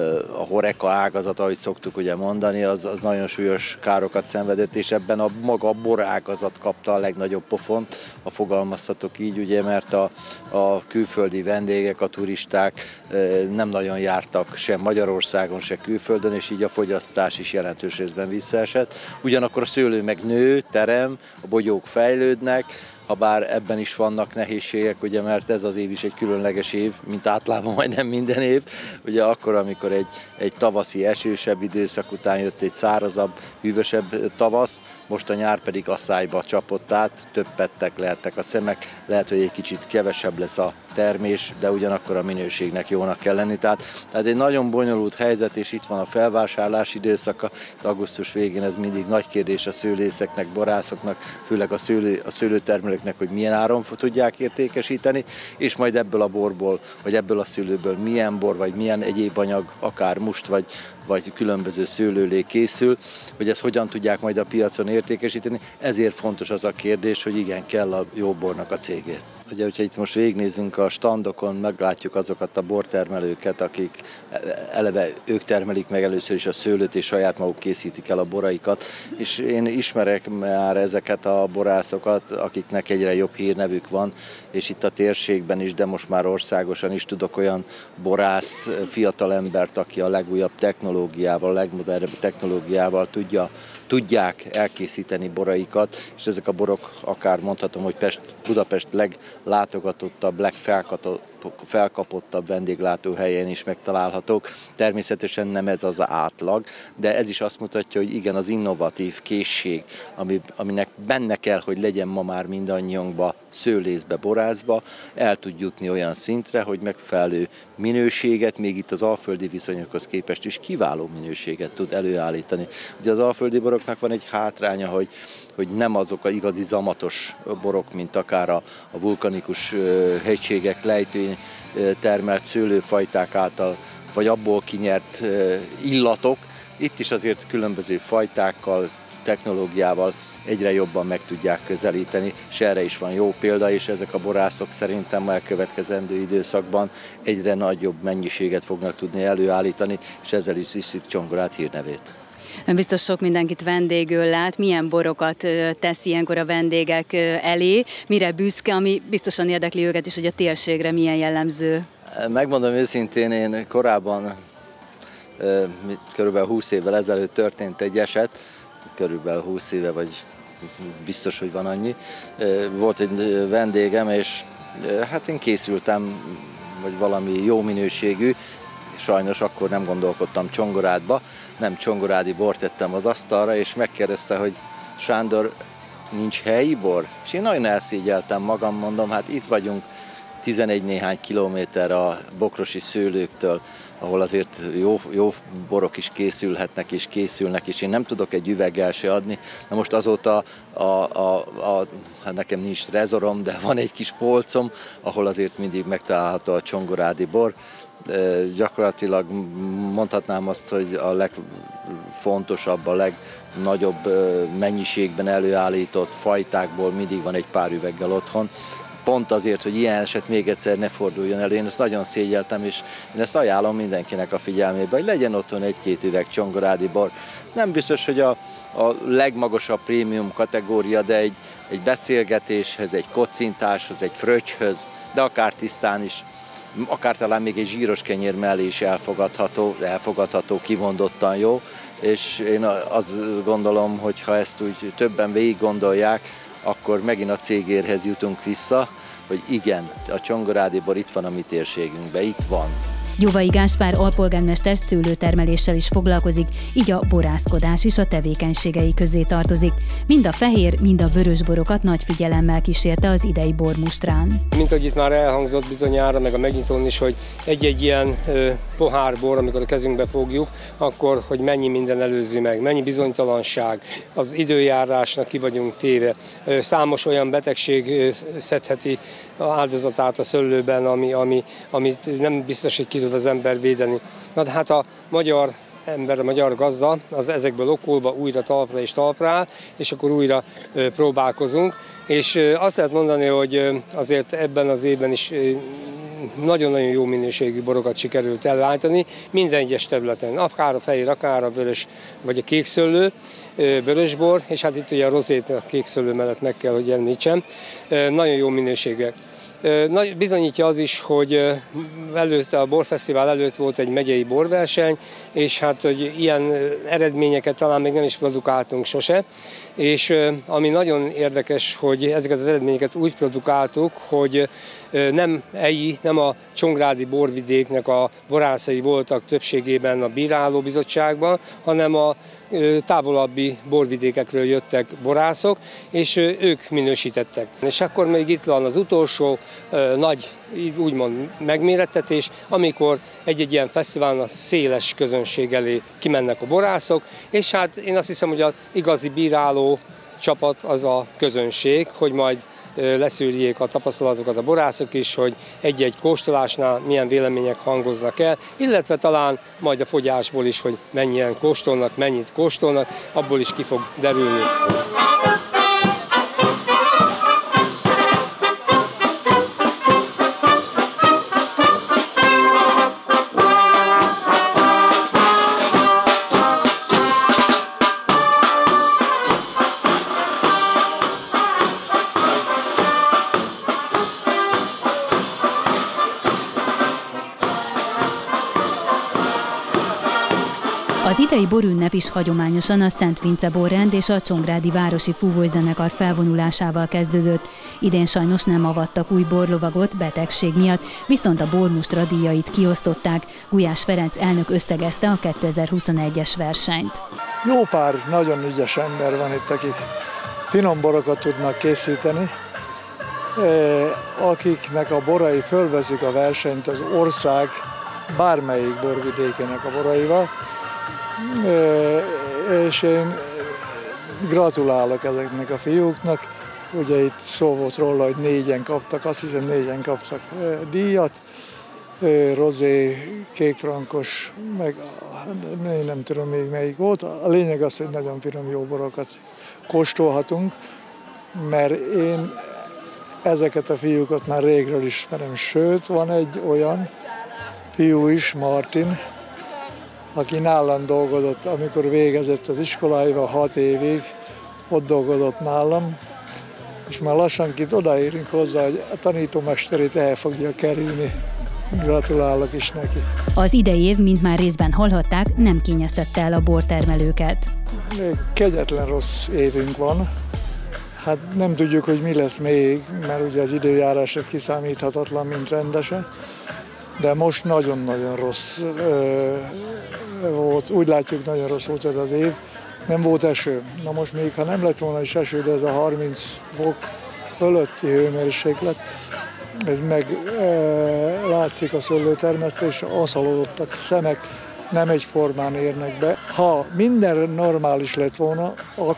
a horeca ágazat, ahogy szoktuk ugye mondani, az nagyon súlyos károkat szenvedett, és ebben a maga borágazat kapta a legnagyobb pofont, ha fogalmazhatok így, ugye, mert a külföldi vendégek, a turisták nem nagyon jártak sem Magyarországon, se külföldön, és így a fogyasztás is jelentős részben visszaesett. Ugyanakkor a szőlő meg nő, terem, a bogyók fejlődnek, habár ebben is vannak nehézségek, ugye, mert ez az év is egy különleges év, mint általában majdnem minden év. Ugye akkor, amikor egy tavaszi esősebb időszak után jött egy szárazabb, hűvösebb tavasz, most a nyár pedig asszályba csapott át, több pettek lehetnek a szemek, lehet, hogy egy kicsit kevesebb lesz a termés, de ugyanakkor a minőségnek jónak kell lenni. Tehát egy nagyon bonyolult helyzet, és itt van a felvásárlás időszaka. Augusztus végén ez mindig nagy kérdés a szőlészeknek, borászoknak, főleg a szőlőtermelőknek, hogy milyen áron tudják értékesíteni, és majd ebből a borból, vagy ebből a szőlőből milyen bor, vagy milyen egyéb anyag, akár must, vagy különböző szőlőlé készül, hogy ezt hogyan tudják majd a piacon értékesíteni. Ezért fontos az a kérdés, hogy igen, kell a jó bornak a cégért. Ugye, hogyha itt most végignézünk a standokon, meglátjuk azokat a bortermelőket, akik eleve ők termelik meg először is a szőlőt, és saját maguk készítik el a boraikat. És én ismerek már ezeket a borászokat, akiknek egyre jobb hírnevük van, és itt a térségben is, de most már országosan is tudok olyan borászt, fiatalembert, aki a legújabb technológiával, a legmodernebb technológiával tudják elkészíteni boraikat, és ezek a borok, akár mondhatom, hogy Budapest leglátogatottabb, legfelkapottabb vendéglátóhelyen is megtalálhatók. Természetesen nem ez az átlag, de ez is azt mutatja, hogy igen, az innovatív készség, aminek benne kell, hogy legyen ma már mindannyiunkba, szőlészbe, borászba, el tud jutni olyan szintre, hogy megfelelő minőséget, még itt az alföldi viszonyokhoz képest is kiváló minőséget tud előállítani. Ugye az alföldi boroknak van egy hátránya, hogy nem azok az igazi zamatos borok, mint akár a vulkanikus hegységek lejtőin termelt szőlőfajták által, vagy abból kinyert illatok. Itt is azért különböző fajtákkal, technológiával egyre jobban meg tudják közelíteni, és erre is van jó példa, és ezek a borászok szerintem a elkövetkezendő időszakban egyre nagyobb mennyiséget fognak tudni előállítani, és ezzel is viszik Csongrád hírnevét. Ön biztos sok mindenkit vendégül lát, milyen borokat tesz ilyenkor a vendégek elé, mire büszke, ami biztosan érdekli őket is, hogy a térségre milyen jellemző? Megmondom őszintén, én korábban, körülbelül 20 évvel ezelőtt történt egy eset, körülbelül 20 éve, vagy biztos, hogy van annyi. Volt egy vendégem, és hát én készültem, vagy valami jó minőségű, sajnos akkor nem gondolkodtam csongorádba, nem csongorádi bort tettem az asztalra, és megkérdezte, hogy Sándor, nincs helyi bor? És én nagyon elszégyeltem magam, mondom, hát itt vagyunk 11 néhány kilométer a bokrosi szőlőktől, ahol azért jó borok is készülhetnek és készülnek, és én nem tudok egy üveggel se adni. Na most azóta hát nekem nincs trezorom, de van egy kis polcom, ahol azért mindig megtalálható a csongorádi bor. Gyakorlatilag mondhatnám azt, hogy a legfontosabb, a legnagyobb mennyiségben előállított fajtákból mindig van egy pár üveggel otthon. Pont azért, hogy ilyen eset még egyszer ne forduljon elő. Én ezt nagyon szégyeltem, és én ezt ajánlom mindenkinek a figyelmébe, hogy legyen otthon egy-két üveg csongorádi bor. Nem biztos, hogy a legmagasabb prémium kategória, de egy beszélgetéshez, egy kocintáshoz, egy fröccs-höz, de akár tisztán is, akár talán még egy zsíros kenyér mellé is elfogadható, kimondottan jó, és én azt gondolom, hogy ha ezt úgy többen végig gondolják, akkor megint a cégérhez jutunk vissza, hogy igen, a csongorádi bor itt van a mi térségünkben, itt van. Gyuvai Gáspár alpolgármester szőlőtermeléssel is foglalkozik, így a borászkodás is a tevékenységei közé tartozik. Mind a fehér, mind a vörös borokat nagy figyelemmel kísérte az idei bormustrán. Mint ahogy itt már elhangzott bizonyára, meg a megnyitón is, hogy egy-egy ilyen pohár bor, amikor a kezünkbe fogjuk, akkor hogy mennyi minden előzi meg, mennyi bizonytalanság, az időjárásnak ki vagyunk téve. Számos olyan betegség szedheti áldozatát a szőlőben, amit nem biztos, hogy ki tud az ember védeni. Na de hát a magyar ember, a magyar gazda, az ezekből okulva újra talpra és talpra áll, és akkor újra próbálkozunk. És azt lehet mondani, hogy azért ebben az évben is nagyon-nagyon jó minőségű borokat sikerült előállítani, minden egyes területen, akár a fehér, akár a vörös, vagy a kékszőlő, vörösbor, és hát itt ugye a rozét a kékszőlő mellett meg kell, hogy említsem, nagyon jó minőségűek. Bizonyítja az is, hogy előtte, a borfesztivál előtt volt egy megyei borverseny, és hát, hogy ilyen eredményeket talán még nem is produkáltunk sose, és ami nagyon érdekes, hogy ezeket az eredményeket úgy produkáltuk, hogy nem a csongrádi borvidéknek a borászai voltak többségében a bírálóbizottságban, hanem a távolabbi borvidékekről jöttek borászok, és ők minősítettek. És akkor még itt van az utolsó nagy, úgymond megmérettetés, amikor egy-egy ilyen fesztiválon a széles közönség elé kimennek a borászok, és hát én azt hiszem, hogy az igazi bíráló csapat az a közönség, hogy majd leszűrjék a tapasztalatokat a borászok is, hogy egy-egy kóstolásnál milyen vélemények hangoznak el, illetve talán majd a fogyásból is, hogy mennyien kóstolnak, mennyit kóstolnak, abból is ki fog derülni. Az idei borünnep is hagyományosan a Szent Vince borrend és a Csongrádi Városi Fúvózenekar felvonulásával kezdődött. Idén sajnos nem avattak új borlovagot betegség miatt, viszont a bormustra díjait kiosztották. Gulyás Ferenc elnök összegezte a 2021-es versenyt. Jó pár nagyon ügyes ember van itt, akik finom borokat tudnak készíteni, akiknek a borai fölveszik a versenyt az ország bármelyik borvidékének a boraival, és én gratulálok ezeknek a fiúknak. Ugye itt szó volt róla, hogy 4-en kaptak, azt hiszem 4-en kaptak díjat, rozé, kékfrankos, meg nem tudom még melyik volt. A lényeg az, hogy nagyon finom jó borokat kóstolhatunk, mert én ezeket a fiúkat már régről ismerem. Sőt, van egy olyan fiú is, Martin, aki nálam dolgozott, amikor végezett az iskoláival 6 évig, ott dolgozott nálam, és már lassanként odaérünk hozzá, hogy a tanítómesterét el fogja kerülni. Gratulálok is neki. Az idei év, mint már részben hallhatták, nem kényeztette el a bortermelőket. Kegyetlen rossz évünk van. Hát nem tudjuk, hogy mi lesz még, mert ugye az időjárás kiszámíthatatlan, mint rendesen. De most nagyon-nagyon rossz volt. Úgy látjuk, nagyon rossz volt ez az év. Nem volt eső. Na most még, ha nem lett volna is eső, de ez a 30 fok fölötti hőmérséklet, ez meg látszik a szőlőtermesztés, aszalodottak szemek nem egyformán érnek be. Ha minden normális lett volna,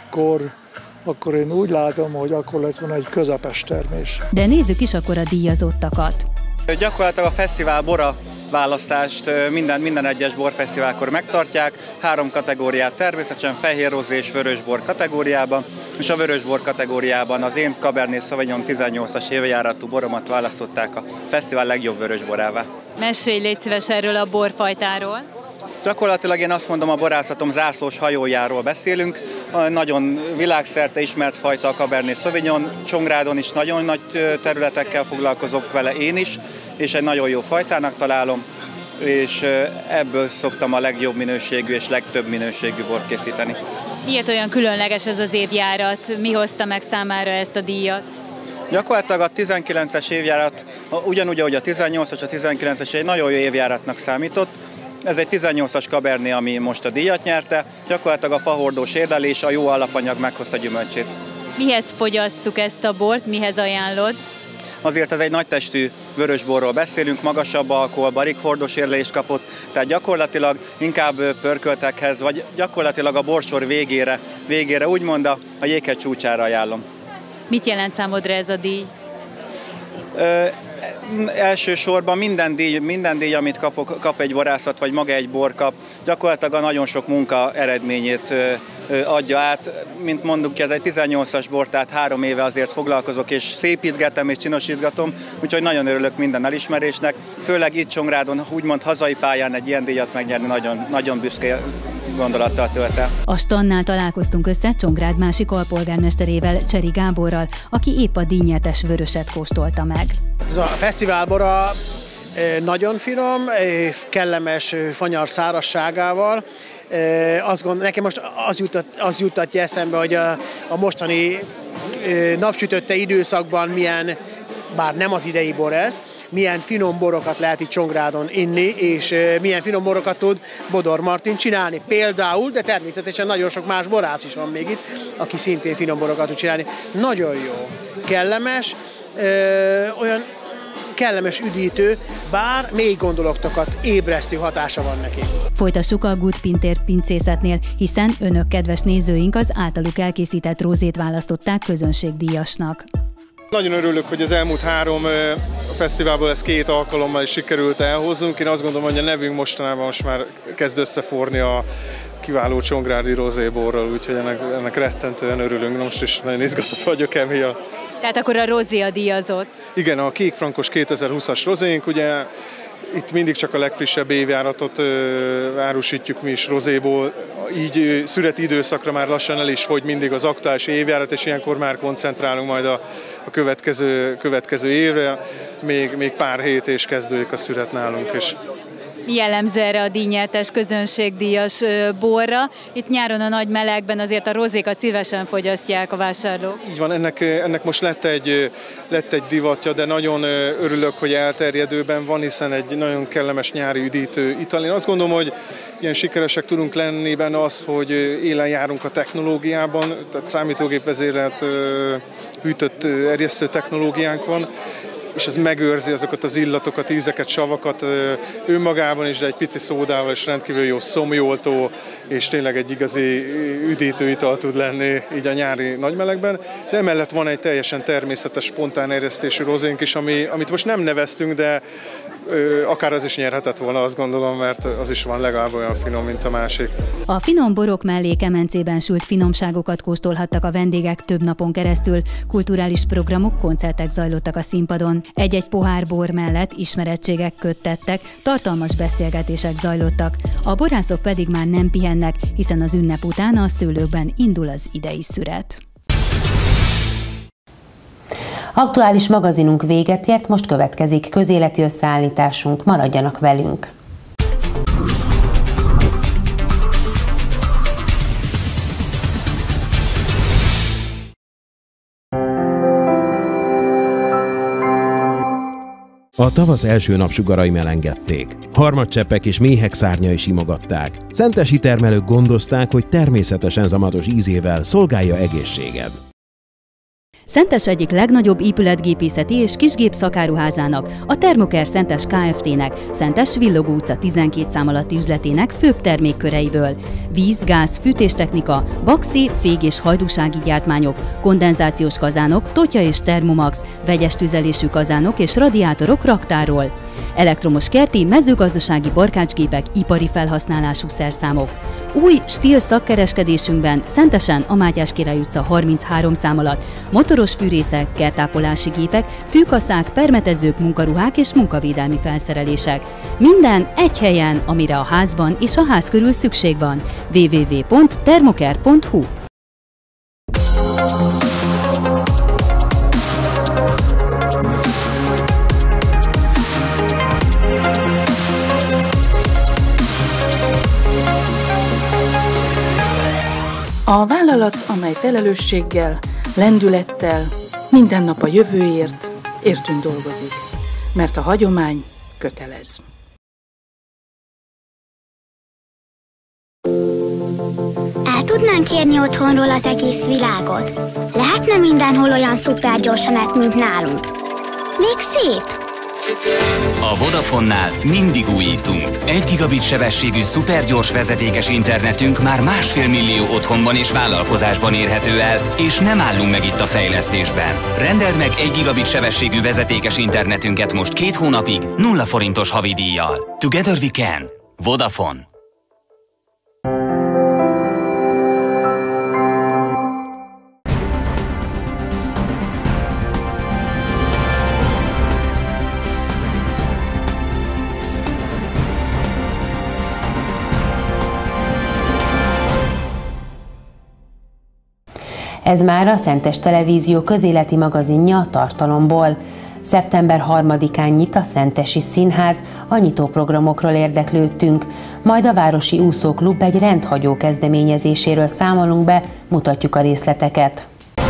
akkor én úgy látom, hogy akkor lett volna egy közepes termés. De nézzük is akkor a díjazottakat. Gyakorlatilag a fesztivál bora választást minden egyes borfesztiválkor megtartják. 3 kategóriát természetesen, fehér rozé és vörösbor kategóriában, és a vörösbor kategóriában az én Cabernet Sauvignon 18-as évjáratú boromat választották a fesztivál legjobb vörösborává. Mesélj, légy szíves erről a borfajtáról. Gyakorlatilag én azt mondom, a borászatom zászlós hajójáról beszélünk. Nagyon világszerte ismert fajta a Cabernet Sauvignon. Csongrádon is nagyon nagy területekkel foglalkozok vele én is, és egy nagyon jó fajtának találom, és ebből szoktam a legjobb minőségű és legtöbb minőségű bort készíteni. Miért olyan különleges ez az évjárat? Mi hozta meg számára ezt a díjat? Gyakorlatilag a 19-es évjárat, ugyanúgy, ahogy a 18-as, a 19-es egy nagyon jó évjáratnak számított. Ez egy 18-as Cabernet, ami most a díjat nyerte. Gyakorlatilag a fahordós érlelés, a jó alapanyag meghozta gyümölcsét. Mihez fogyasszuk ezt a bort, mihez ajánlod? Azért ez egy nagytestű vörösborról beszélünk, magasabb alkohol, barrique-hordós érlelést kapott, tehát gyakorlatilag inkább pörköltekhez, vagy gyakorlatilag a borsor végére úgymond a jéghegy csúcsára ajánlom. Mit jelent számodra ez a díj? Elsősorban minden díj, amit kap egy borászat, vagy maga egy bor kap, gyakorlatilag a nagyon sok munka eredményét adja át. Mint mondjuk, ez egy 18-as bor, tehát 3 éve azért foglalkozok, és szépítgetem és csinosítgatom, úgyhogy nagyon örülök minden elismerésnek. Főleg itt Csongrádon, úgymond hazai pályán egy ilyen díjat megnyerni nagyon, nagyon büszke gondolattal tölt el. A standnál találkoztunk össze Csongrád másik alpolgármesterével, Cseri Gáborral, aki épp a díjnyertes vöröset kóstolta meg. Ez a fesztiválbora nagyon finom, kellemes fanyar szárazságával. Nekem most az juttatja eszembe, hogy a mostani napsütötte időszakban milyen, bár nem az idei bor ez, milyen finom borokat lehet itt Csongrádon inni, és milyen finom borokat tud Bodor Martin csinálni. Például, de természetesen nagyon sok más borász is van még itt, aki szintén finom borokat tud csinálni. Nagyon jó, kellemes, olyan kellemes üdítő, bár mély gondolatokat ébresztő hatása van neki. Folytassuk a Good Pinter pincészetnél, hiszen önök, kedves nézőink, az általuk elkészített rózét választották közönségdíjasnak. Nagyon örülök, hogy az elmúlt 3 fesztiválból ezt 2 alkalommal is sikerült elhoznunk. Én azt gondolom, hogy a nevünk mostanában most már kezd összeforni a kiváló csongrádi rozéborral, úgyhogy ennek rettentően örülünk. Most is nagyon izgatott vagyok emiatt. Tehát akkor a rozé a díjazott? Igen, a kékfrankos 2020-as rozénk, ugye itt mindig csak a legfrissebb évjáratot árusítjuk mi is rozéból, így szüreti időszakra már lassan el is fogy mindig az aktuális évjárat, és ilyenkor már koncentrálunk majd a következő évre, még pár hét és kezdődik a szüret nálunk is. Mi jellemző erre a díjnyertes közönségdíjas borra? Itt nyáron a nagy melegben azért a rozékat szívesen fogyasztják a vásárlók. Így van, ennek most lett egy divatja, de nagyon örülök, hogy elterjedőben van, hiszen egy nagyon kellemes nyári üdítő ital. Én azt gondolom, hogy ilyen sikeresek tudunk lenni benne az, hogy élen járunk a technológiában, tehát számítógép vezérelt hűtött erjesztő technológiánk van, és ez megőrzi azokat az illatokat, ízeket, savakat önmagában is, de egy pici szódával is rendkívül jó szomjoltó, és tényleg egy igazi üdítő ital tud lenni így a nyári nagymelegben. De emellett van egy teljesen természetes, spontán erjesztésű rozénk is, amit most nem neveztünk, de akár az is nyerhetett volna, azt gondolom, mert az is van legalább olyan finom, mint a másik. A finom borok mellé kemencében sült finomságokat kóstolhattak a vendégek több napon keresztül, kulturális programok, koncertek zajlottak a színpadon. Egy-egy pohár bor mellett ismerettségek köttettek, tartalmas beszélgetések zajlottak. A borászok pedig már nem pihennek, hiszen az ünnep után a szőlőkben indul az idei szüret. Aktuális magazinunk véget ért, most következik közéleti összeállításunk, maradjanak velünk! A tavasz első napsugarai melengedték. Harmadcseppek és méhek szárnyai simogatták. Szentesi termelők gondozták, hogy természetesen zamatos ízével szolgálja egészséged. Szentes egyik legnagyobb épületgépészeti és kisgép szakáruházának, a Thermoker Szentes Kft-nek, Szentes Villogó utca 12 szám alatti üzletének főbb termékköreiből. Víz, gáz, fűtéstechnika, baxi, fég- és hajdúsági gyártmányok, kondenzációs kazánok, totya és termomax, vegyes tüzelésű kazánok és radiátorok raktáról. Elektromos kerti, mezőgazdasági barkácsgépek, ipari felhasználású szerszámok. Új stíl szakkereskedésünkben Szentesen a Mátyás Király utca 33 szám alatt motoros fűrészek, kertápolási gépek, fűkaszák, permetezők, munkaruhák és munkavédelmi felszerelések. Minden egy helyen, amire a házban és a ház körül szükség van. www.thermoker.hu. A vállalat, amely felelősséggel, lendülettel, minden nap a jövőért, értünk dolgozik, mert a hagyomány kötelez. El tudnánk kérni otthonról az egész világot? Lehetne mindenhol olyan szupergyors a net, mint nálunk? Még szép! A Vodafonnál mindig újítunk. 1 gigabit sebességű szupergyors vezetékes internetünk már 1,5 millió otthonban és vállalkozásban érhető el, és nem állunk meg itt a fejlesztésben. Rendeld meg 1 gigabit sebességű vezetékes internetünket most 2 hónapig 0 forintos havidíjjal. Together we can. Vodafone. Ez már a Szentes Televízió közéleti magazinja a tartalomból. Szeptember 3-án nyit a Szentesi Színház, a nyitóprogramokról érdeklődtünk, majd a Városi Úszóklub egy rendhagyó kezdeményezéséről számolunk be, mutatjuk a részleteket.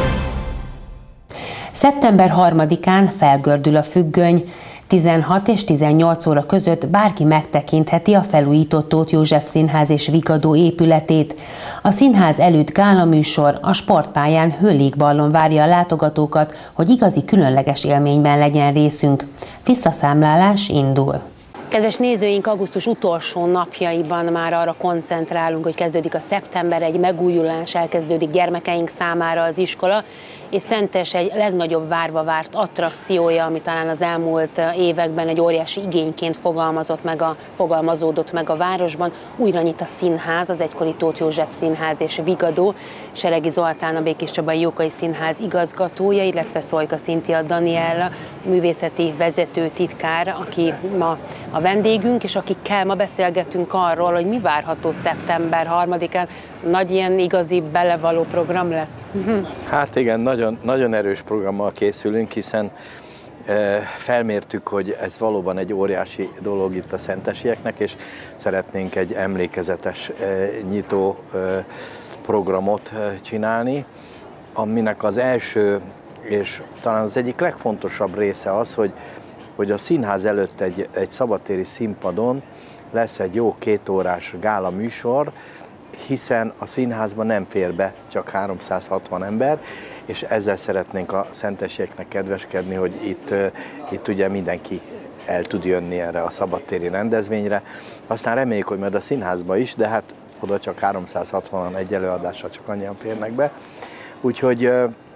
Szeptember 3-án felgördül a függöny. 16 és 18 óra között bárki megtekintheti a felújított Tóth József Színház és Vigadó épületét. A színház előtt gálaműsor, a sportpályán hőlégballon várja a látogatókat, hogy igazi különleges élményben legyen részünk. Visszaszámlálás indul. Kedves nézőink, augusztus utolsó napjaiban már arra koncentrálunk, hogy kezdődik a szeptember, egy megújulás, elkezdődik gyermekeink számára az iskola, és Szentes egy legnagyobb várva várt attrakciója, ami talán az elmúlt években egy óriási igényként fogalmazódott meg a városban. Újra nyit a színház, az egykori Tóth József Színház és Vigadó. Seregi Zoltán, a Békéscsabai Jókai Színház igazgatója, illetve Szojka Szintia Daniella, művészeti vezető titkár, aki ma a vendégünk, és akikkel ma beszélgetünk arról, hogy mi várható szeptember 3-án. Nagy ilyen igazi belevaló program lesz? Hát igen, nagyon erős programmal készülünk, hiszen felmértük, hogy ez valóban egy óriási dolog itt a szentesieknek, és szeretnénk egy emlékezetes nyitó programot csinálni, aminek az első és talán az egyik legfontosabb része az, hogy a színház előtt egy szabadtéri színpadon lesz egy jó 2 órás gála műsor, hiszen a színházban nem fér be csak 360 ember, és ezzel szeretnénk a szentesieknek kedveskedni, hogy itt ugye mindenki el tud jönni erre a szabadtéri rendezvényre. Aztán reméljük, hogy majd a színházba is, de hát oda csak 360-an egy előadásra csak annyian férnek be. Úgyhogy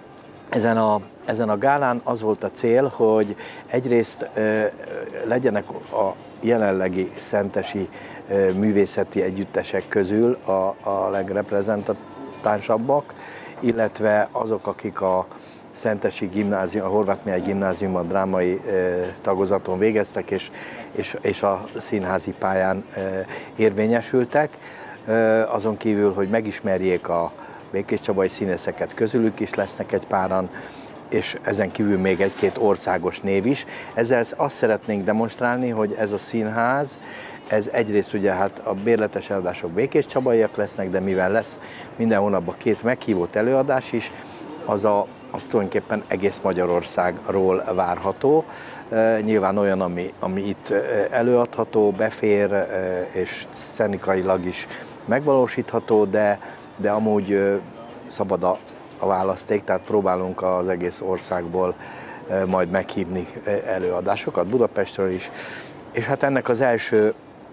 Ezen a gálán az volt a cél, hogy egyrészt legyenek a jelenlegi szentesi művészeti együttesek közül a legreprezentátánsabbak, illetve azok, akik a Szentesi Gimnázium, a Horváth Mihály Gimnáziumban drámai tagozaton végeztek, és a színházi pályán érvényesültek. Azon kívül, hogy megismerjék a békéscsabai színészeket, közülük is lesznek egy páran, és ezen kívül még egy-két országos név is. Ezzel azt szeretnénk demonstrálni, hogy ez a színház, ez egyrészt ugye hát a bérletes előadások békéscsabaiak lesznek, de mivel lesz minden hónapban 2 meghívott előadás is, az tulajdonképpen egész Magyarországról várható. Nyilván olyan, ami itt előadható, befér, és szenikailag is megvalósítható, de amúgy szabad a választék, tehát próbálunk az egész országból majd meghívni előadásokat, Budapestről is. És hát ennek az első,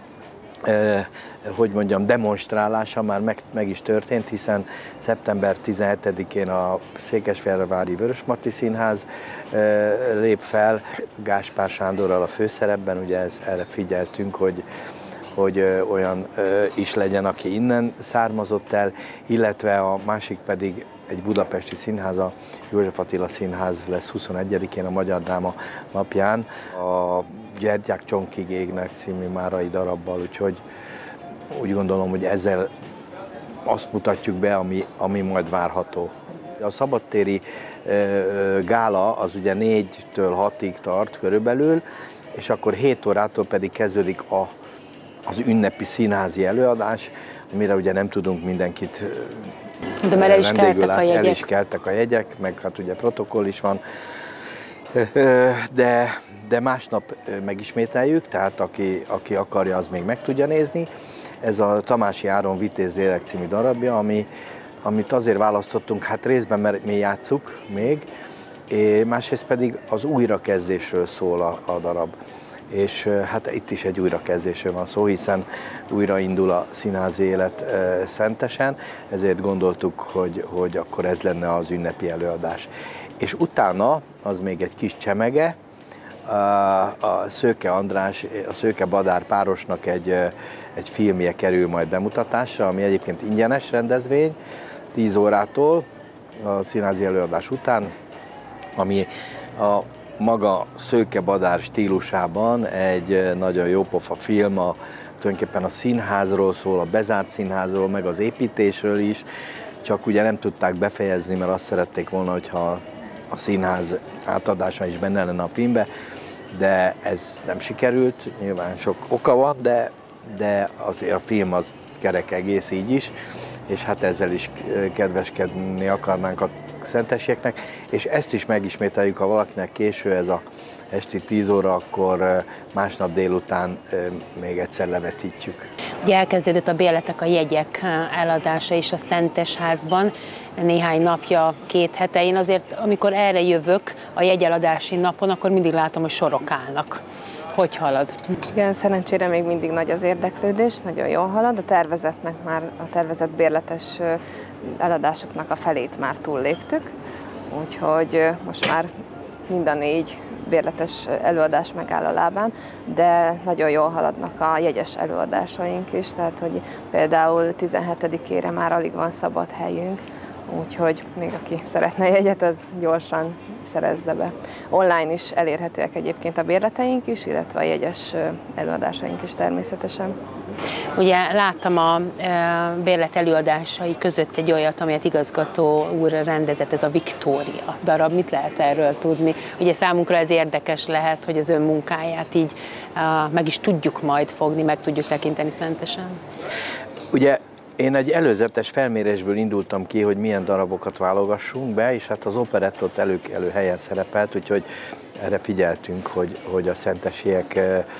hogy mondjam, demonstrálása már meg is történt, hiszen szeptember 17-én a Székesfehérvári Vörösmarty Színház lép fel, Gáspár Sándorral a főszerepben, ugye erre figyeltünk, hogy olyan is legyen, aki innen származott el, illetve a másik pedig egy budapesti színház, a József Attila Színház lesz 21-én a Magyar Dráma napján, a Gyertyák csonkig égnek című márai darabbal, úgyhogy úgy gondolom, hogy ezzel azt mutatjuk be, ami majd várható. A szabadtéri gála az ugye 4-től 6-ig tart körülbelül, és akkor 7 órától pedig kezdődik az ünnepi színházi előadás, amire ugye nem tudunk mindenkit de már el is keltek a jegyek. El is keltek a jegyek, meg hát ugye protokoll is van, de másnap megismételjük, tehát aki akarja, az még meg tudja nézni. Ez a Tamási Áron Vitéz Lélek című darabja, amit azért választottunk, hát részben, mert mi játsszuk még, másrészt pedig az újrakezdésről szól a darab. És hát itt is egy újrakezdésről van szó, hiszen újraindul a színházi élet Szentesen, ezért gondoltuk, hogy akkor ez lenne az ünnepi előadás. És utána az még egy kis csemege, a Szőke András, a Szőke Badár párosnak egy filmje kerül majd bemutatásra, ami egyébként ingyenes rendezvény, 10 órától a színházi előadás után, ami a maga Szőke Badár stílusában egy nagyon jópofa film, tulajdonképpen a színházról szól, a bezárt színházról, meg az építésről is, csak ugye nem tudták befejezni, mert azt szerették volna, hogyha a színház átadása is benne lenne a filmbe, de ez nem sikerült, nyilván sok oka van, de azért a film az kerek egész így is, és hát ezzel is kedveskedni akarnánk a szentesieknek, és ezt is megismételjük, ha valakinek késő ez a esti 10 óra, akkor másnap délután még egyszer levetítjük. Ugye elkezdődött a bérletek, a jegyek eladása is a Szentesházban, néhány napja, 2 hete. Én azért, amikor erre jövök a jegyeladási napon, akkor mindig látom, hogy sorok állnak. Hogy halad? Igen, szerencsére még mindig nagy az érdeklődés, nagyon jól halad. A tervezett bérletes eladásoknak a felét már túlléptük, úgyhogy most már mind a 4 bérletes előadás megáll a lábán, de nagyon jól haladnak a jegyes előadásaink is, tehát hogy például 17-ére már alig van szabad helyünk, úgyhogy még aki szeretne jegyet, az gyorsan szerezze be. Online is elérhetőek egyébként a bérleteink is, illetve a jegyes előadásaink is természetesen. Ugye láttam a bérlet előadásai között egy olyat, amelyet igazgató úr rendezett, ez a Viktória darab. Mit lehet erről tudni? Ugye számunkra ez érdekes lehet, hogy az ön munkáját így meg is tudjuk majd fogni, meg tudjuk tekinteni Szentesen. Ugye én egy előzetes felmérésből indultam ki, hogy milyen darabokat válogassunk be, és hát az operettot előkelő helyen szerepelt, úgyhogy erre figyeltünk, hogy a szentesiek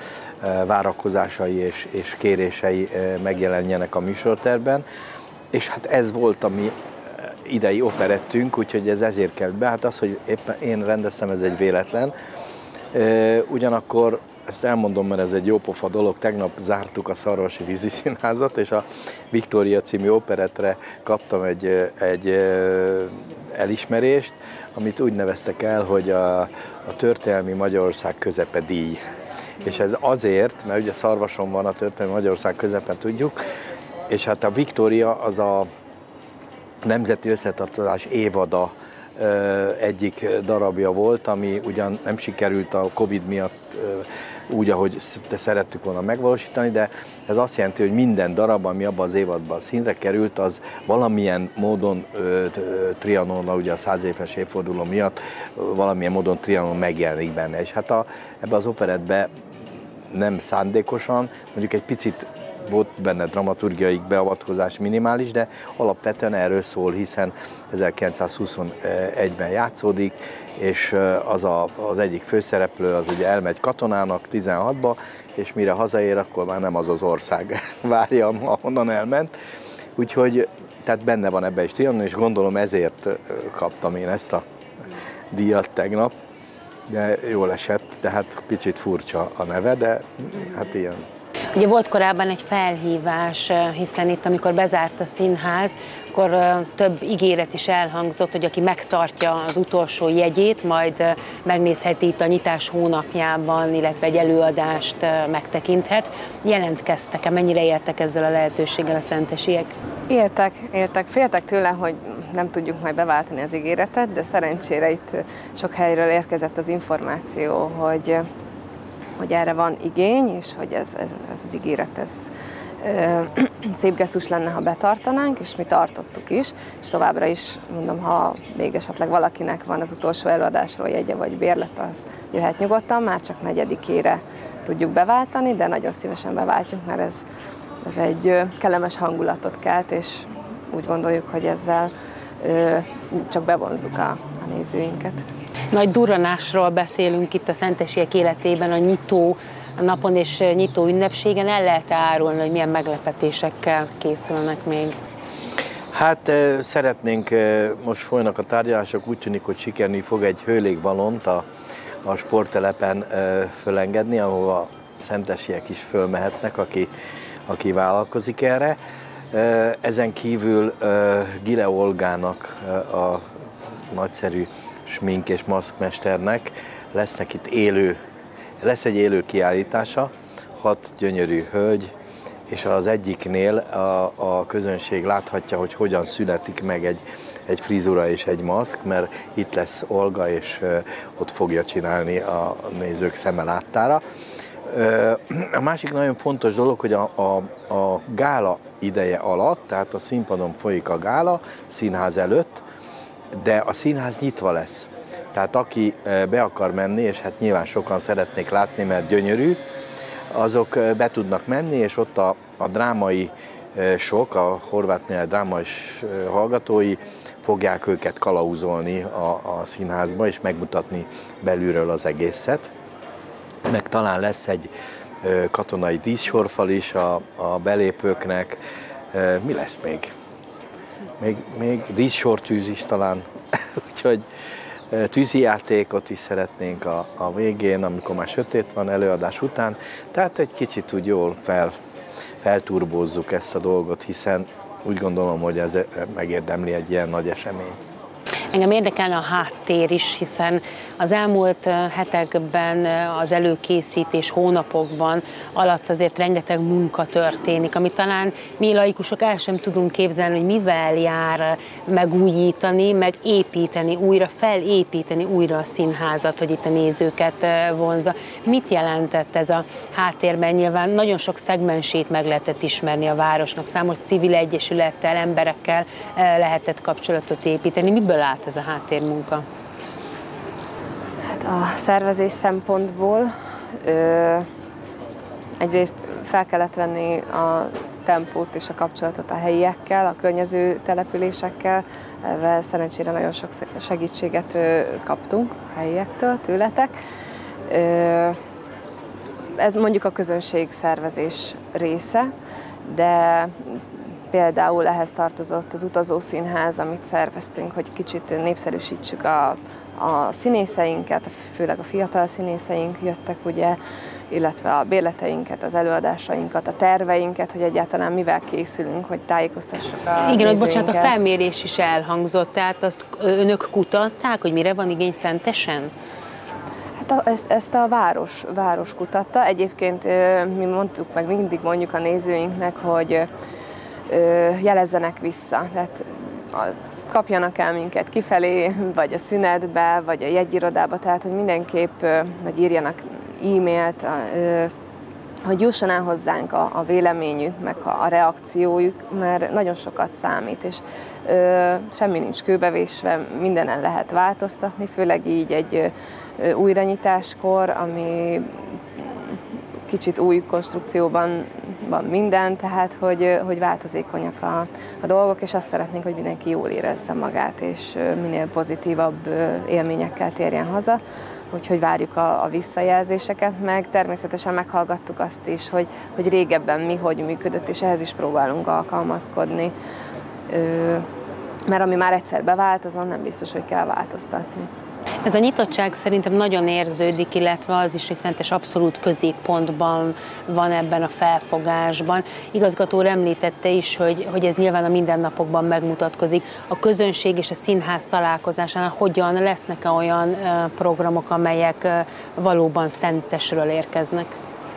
várakozásai és kérései megjelenjenek a műsortervben, és hát ez volt a mi idei operettünk, úgyhogy ez ezért került be. Hát az, hogy éppen én rendeztem, ez egy véletlen. Ugyanakkor ezt elmondom, mert ez egy jópofa dolog. Tegnap zártuk a Szarvasi Víziszínházat, és a Viktória című operettre kaptam egy elismerést, amit úgy neveztek el, hogy a Történelmi Magyarország közepe díj. És ez azért, mert ugye Szarvason van a Történelmi Magyarország közepen, tudjuk, és hát a Viktória az a Nemzeti Összetartozás évada egyik darabja volt, ami ugyan nem sikerült a Covid miatt úgy, ahogy szerettük volna megvalósítani, de ez azt jelenti, hogy minden darab, ami abban az évadban színre került, az valamilyen módon Trianonnal, ugye a 100 éves évforduló miatt valamilyen módon Trianon megjelenik benne. És hát ebbe az operettbe nem szándékosan, mondjuk egy picit volt benne dramaturgiai beavatkozás minimális, de alapvetően erről szól, hiszen 1921-ben játszódik, és az egyik főszereplő az ugye elmegy katonának 16-ba, és mire hazaér, akkor már nem az az ország várja, ahonnan elment. Úgyhogy tehát benne van ebbe is Trianon, és gondolom ezért kaptam én ezt a díjat tegnap. De jól esett, de hát picit furcsa a neve, de hát ilyen. Ugye volt korábban egy felhívás, hiszen itt, amikor bezárt a színház, akkor több ígéret is elhangzott, hogy aki megtartja az utolsó jegyét, majd megnézheti itt a nyitás hónapjában, illetve egy előadást megtekinthet. Jelentkeztek-e, mennyire éltek ezzel a lehetőséggel a szentesiek? Éltek. Féltek tőle, hogy nem tudjuk majd beváltani az ígéretet, de szerencsére itt sok helyről érkezett az információ, hogy erre van igény, és hogy ez az ígéret, szép gesztus lenne, ha betartanánk, és mi tartottuk is, és továbbra is mondom, ha még esetleg valakinek van az utolsó előadásról jegye vagy bérlet, az jöhet nyugodtan, már csak 4-ére tudjuk beváltani, de nagyon szívesen beváltjuk, mert ez egy kellemes hangulatot kelt, és úgy gondoljuk, hogy ezzel csak bevonzuk a nézőinket. Nagy durranásról beszélünk itt a szentesiek életében, a nyitó napon és nyitó ünnepségen. El lehet árulni, hogy milyen meglepetésekkel készülnek még? Hát szeretnénk, most folynak a tárgyalások, úgy tűnik, hogy sikerülni fog egy hőlékbalont a sporttelepen fölengedni, ahova a szentesiek is fölmehetnek, aki vállalkozik erre. Ezen kívül Gile Olgának, a nagyszerű smink és maszkmesternek lesz egy élő kiállítása, 6 gyönyörű hölgy, és az egyiknél a közönség láthatja, hogy hogyan születik meg egy frizura és egy maszk, mert itt lesz Olga, és ott fogja csinálni a nézők szeme láttára. A másik nagyon fontos dolog, hogy a gála ideje alatt, tehát a színpadon folyik a gála, színház előtt, de a színház nyitva lesz. Tehát aki be akar menni, és hát nyilván sokan szeretnék látni, mert gyönyörű, azok be tudnak menni, és ott a drámai a horvát nyelv drámai hallgatói fogják őket kalauzolni a színházba, és megmutatni belülről az egészet. Meg talán lesz egy katonai díszsorfal is a belépőknek. Mi lesz még? Még díszsortűz is talán. Úgyhogy tűzijátékot is szeretnénk a végén, amikor már sötét van előadás után. Tehát egy kicsit úgy jól felturbózzuk ezt a dolgot, hiszen úgy gondolom, hogy ez megérdemli egy ilyen nagy esemény. Engem érdekelne a háttér is, hiszen az elmúlt hetekben, az előkészítés hónapokban alatt azért rengeteg munka történik, ami talán mi laikusok el sem tudunk képzelni, hogy mivel jár megújítani, meg építeni újra, felépíteni újra a színházat, hogy itt a nézőket vonzza. Mit jelentett ez a háttérben? Nyilván nagyon sok szegmensét meg lehetett ismerni a városnak, számos civil egyesülettel, emberekkel lehetett kapcsolatot építeni. Miből állt ez a háttérmunka? Hát a szervezés szempontból egyrészt fel kellett venni a tempót és a kapcsolatot a helyiekkel, a környező településekkel. Ezzel szerencsére nagyon sok segítséget kaptunk a helyiektől, tőletek. Ez mondjuk a közönség szervezés része, de például ehhez tartozott az utazószínház, amit szerveztünk, hogy kicsit népszerűsítsük a színészeinket, főleg a fiatal színészeink jöttek ugye illetve a bérleteinket, az előadásainkat, a terveinket, hogy egyáltalán mivel készülünk, hogy tájékoztassuk a Igen, hogy bocsánat, a nézőinket. felmérés is elhangzott, tehát azt önök kutatták, hogy mire van igény Szentesen? Hát ezt a város kutatta. Egyébként mi mondtuk, meg mindig mondjuk a nézőinknek, hogy jelezzenek vissza. Tehát kapjanak el minket kifelé, vagy a szünetbe, vagy a jegyirodába, tehát hogy mindenképp hogy írjanak e-mailt, hogy jusson el hozzánk a véleményük, meg a reakciójuk, mert nagyon sokat számít, és semmi nincs kőbevésve, mindenen lehet változtatni, főleg így egy újranyitáskor, ami kicsit új konstrukcióban van minden, tehát hogy változékonyak a dolgok, és azt szeretnénk, hogy mindenki jól érezze magát, és minél pozitívabb élményekkel térjen haza. Úgyhogy várjuk a visszajelzéseket, meg természetesen meghallgattuk azt is, hogy régebben mi hogy működött, és ehhez is próbálunk alkalmazkodni. Mert ami már egyszer bevált, azon nem biztos, hogy kell változtatni. Ez a nyitottság szerintem nagyon érződik, illetve az is, hogy Szentes abszolút középpontban van ebben a felfogásban. Igazgató úr említette is, hogy ez nyilván a mindennapokban megmutatkozik. A közönség és a színház találkozásánál hogyan lesznek-e olyan programok, amelyek valóban Szentesről érkeznek?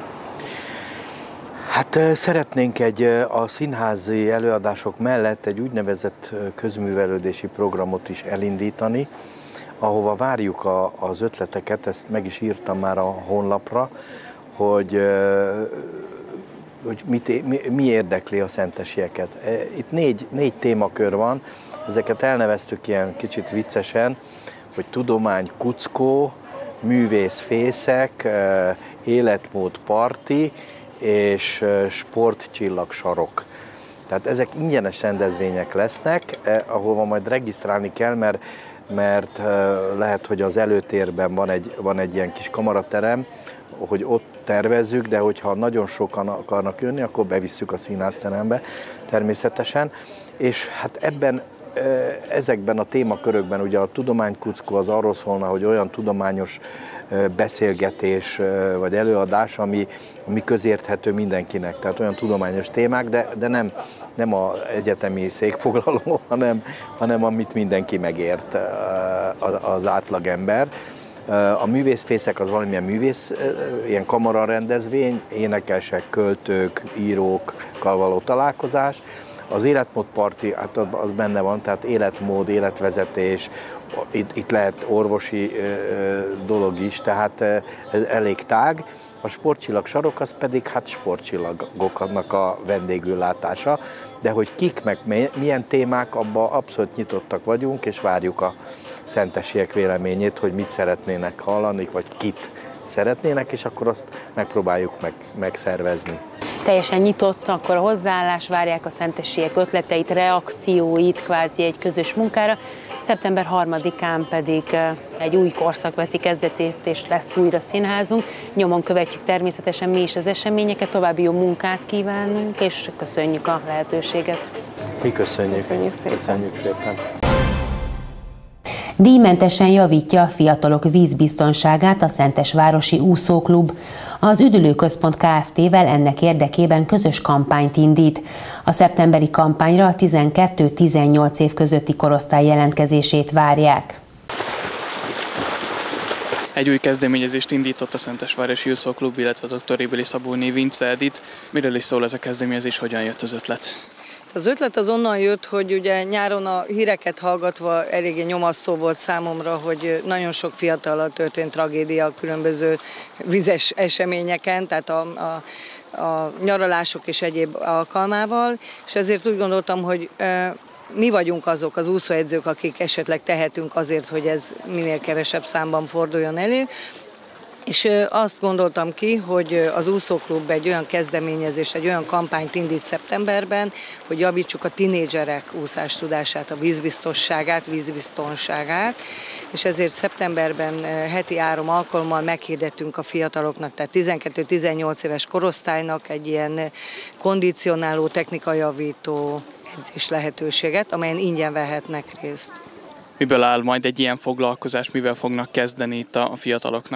Hát szeretnénk a színházi előadások mellett egy úgynevezett közművelődési programot is elindítani, ahova várjuk az ötleteket, ezt meg is írtam már a honlapra, hogy mi érdekli a szentesieket. Itt négy témakör van, ezeket elneveztük ilyen kicsit viccesen, hogy tudomány kuckó, művészfészek, életmód parti és sportcsillag sarok. Tehát ezek ingyenes rendezvények lesznek, ahova majd regisztrálni kell, mert lehet, hogy az előtérben van egy ilyen kis kamaraterem, hogy ott tervezzük, de hogyha nagyon sokan akarnak jönni, akkor bevisszük a színházterembe természetesen. És hát ezekben a témakörökben ugye a tudománykuckó az arról szólna, hogy olyan tudományos beszélgetés vagy előadás, ami közérthető mindenkinek, tehát olyan tudományos témák, de nem az egyetemi székfoglaló, hanem amit mindenki megért, az átlagember. A művészfészek az valamilyen ilyen kamara rendezvény, énekesek, költők, írókkal való találkozás. Az életmódparti, hát az benne van, tehát életmód, életvezetés, itt lehet orvosi dolog is, tehát ez elég tág. A sportcsillag sarok az pedig hát sportcsillagoknak a vendégül látása, de hogy kik meg milyen témák, abban abszolút nyitottak vagyunk, és várjuk a szentesiek véleményét, hogy mit szeretnének hallani, vagy kit szeretnének, és akkor azt megpróbáljuk megszervezni. Teljesen nyitott akkor a hozzáállás, várják a szentesiek ötleteit, reakcióit, kvázi egy közös munkára. Szeptember 3-án pedig egy új korszak veszi kezdetét, és lesz újra színházunk. Nyomon követjük természetesen mi is az eseményeket, további jó munkát kívánunk, és köszönjük a lehetőséget. Mi köszönjük. Köszönjük szépen. Díjmentesen javítja a fiatalok vízbiztonságát a Szentesvárosi Úszóklub. Az Üdülőközpont Kft-vel ennek érdekében közös kampányt indít. A szeptemberi kampányra a 12-18 év közötti korosztály jelentkezését várják. Egy új kezdeményezést indított a Szentesvárosi Úszóklub, illetve dr. Ribeli Szabóné Vince Edith. Miről is szól ez a kezdeményezés, hogyan jött az ötlet? Az ötlet az onnan jött, hogy ugye nyáron a híreket hallgatva eléggé nyomasztó volt számomra, hogy nagyon sok fiatallal történt tragédia a különböző vizes eseményeken, tehát a nyaralások és egyéb alkalmával, és ezért úgy gondoltam, hogy mi vagyunk azok az úszóedzők, akik esetleg tehetünk azért, hogy ez minél kevesebb számban forduljon elő. És azt gondoltam ki, hogy az úszóklub egy olyan kezdeményezés, egy olyan kampányt indít szeptemberben, hogy javítsuk a tinédzserek úszástudását, a vízbiztonságát, és ezért szeptemberben heti 3 alkalommal meghirdettünk a fiataloknak, tehát 12-18 éves korosztálynak egy ilyen kondicionáló, technikajavító edzés lehetőséget, amelyen ingyen vehetnek részt. Miből áll majd egy ilyen foglalkozás, mivel fognak kezdeni itt a fiataloknak?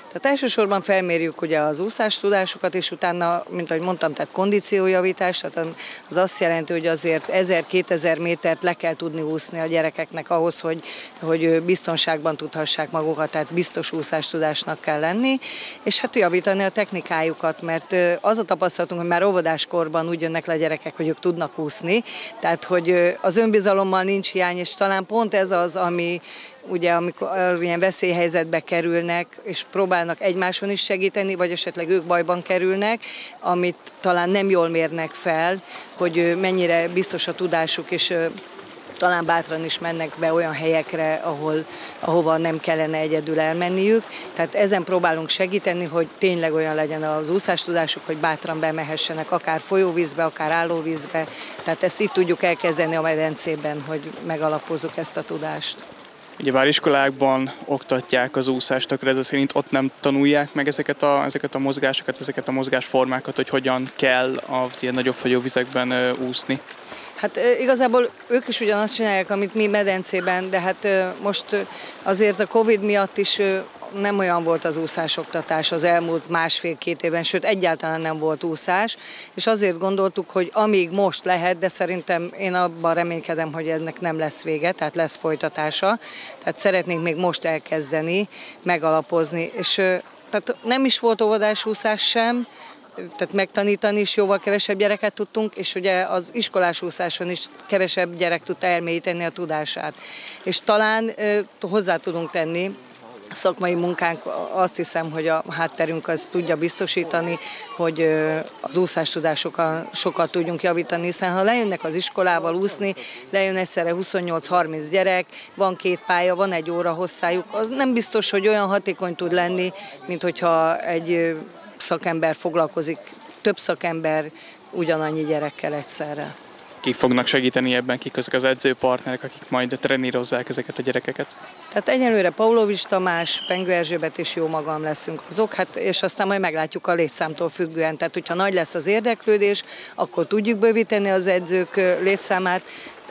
Tehát elsősorban felmérjük ugye az úszástudásukat, és utána, mint ahogy mondtam, tehát kondíciójavítás, tehát az azt jelenti, hogy azért 1000-2000 métert le kell tudni úszni a gyerekeknek ahhoz, hogy biztonságban tudhassák magukat, tehát biztos úszástudásnak kell lenni, és hát javítani a technikájukat, mert az a tapasztalatunk, hogy már óvodáskorban úgy jönnek le a gyerekek, hogy ők tudnak úszni, tehát hogy az önbizalommal nincs hiány, és talán pont ez az, ami ugye amikor ilyen veszélyhelyzetbe kerülnek, és próbálnak egymáson is segíteni, vagy esetleg ők bajban kerülnek, amit talán nem jól mérnek fel, hogy mennyire biztos a tudásuk, és talán bátran is mennek be olyan helyekre, ahova nem kellene egyedül elmenniük. Tehát ezen próbálunk segíteni, hogy tényleg olyan legyen az úszástudásuk, hogy bátran bemehessenek akár folyóvízbe, akár állóvízbe. Tehát ezt itt tudjuk elkezdeni a medencében, hogy megalapozzuk ezt a tudást. Ugyebár iskolákban oktatják az úszást, akkor ez szerint ott nem tanulják meg ezeket a mozgásokat, ezeket a mozgásformákat, hogy hogyan kell az ilyen nagyobb folyóvizekben úszni? Hát igazából ők is ugyanazt csinálják, amit mi medencében, de hát most azért a Covid miatt is nem olyan volt az úszásoktatás az elmúlt 1,5-2 évben, sőt egyáltalán nem volt úszás, és azért gondoltuk, hogy amíg most lehet, de szerintem én abban reménykedem, hogy ennek nem lesz vége, tehát lesz folytatása, tehát szeretnénk még most elkezdeni, megalapozni, és tehát nem is volt óvodás úszás sem, tehát megtanítani is jóval kevesebb gyereket tudtunk, és ugye az iskolás úszáson is kevesebb gyerek tudta elmélyíteni a tudását. És talán hozzá tudunk tenni, szakmai munkánk, azt hiszem, hogy a hátterünk az tudja biztosítani, hogy az úszástudásokkal sokat tudjunk javítani, hiszen ha lejönnek az iskolával úszni, lejön egyszerre 28-30 gyerek, van 2 pálya, van 1 óra hosszájuk, az nem biztos, hogy olyan hatékony tud lenni, mint hogyha egy szakember foglalkozik, több szakember ugyanannyi gyerekkel egyszerre. Kik fognak segíteni ebben, kik azok az edzőpartnerek, akik majd trenírozzák ezeket a gyerekeket? Tehát egyelőre Pavlovics Tamás, Pengő Erzsébet és jó magam leszünk azok, hát, és aztán majd meglátjuk a létszámtól függően. Tehát, hogyha nagy lesz az érdeklődés, akkor tudjuk bővíteni az edzők létszámát.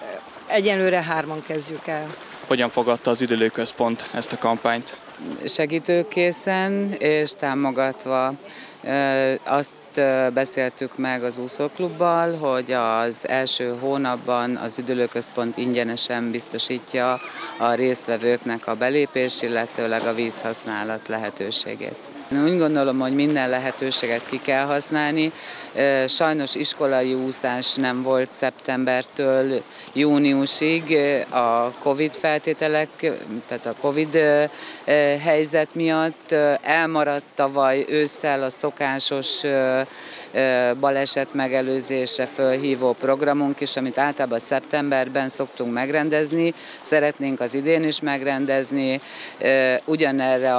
Egyelőre 3-an kezdjük el. Hogyan fogadta az Üdülőközpont ezt a kampányt? Segítőkészen és támogatva. Azt beszéltük meg az úszóklubbal, hogy az első hónapban az Üdülőközpont ingyenesen biztosítja a résztvevőknek a belépés, illetőleg a vízhasználat lehetőségét. Úgy gondolom, hogy minden lehetőséget ki kell használni. Sajnos iskolai úszás nem volt szeptembertől júniusig a Covid feltételek, tehát a Covid helyzet miatt. Elmaradt tavaly ősszel a szokásos baleset megelőzésre fölhívó programunk is, amit általában szeptemberben szoktunk megrendezni. Szeretnénk az idén is megrendezni, ugyanerre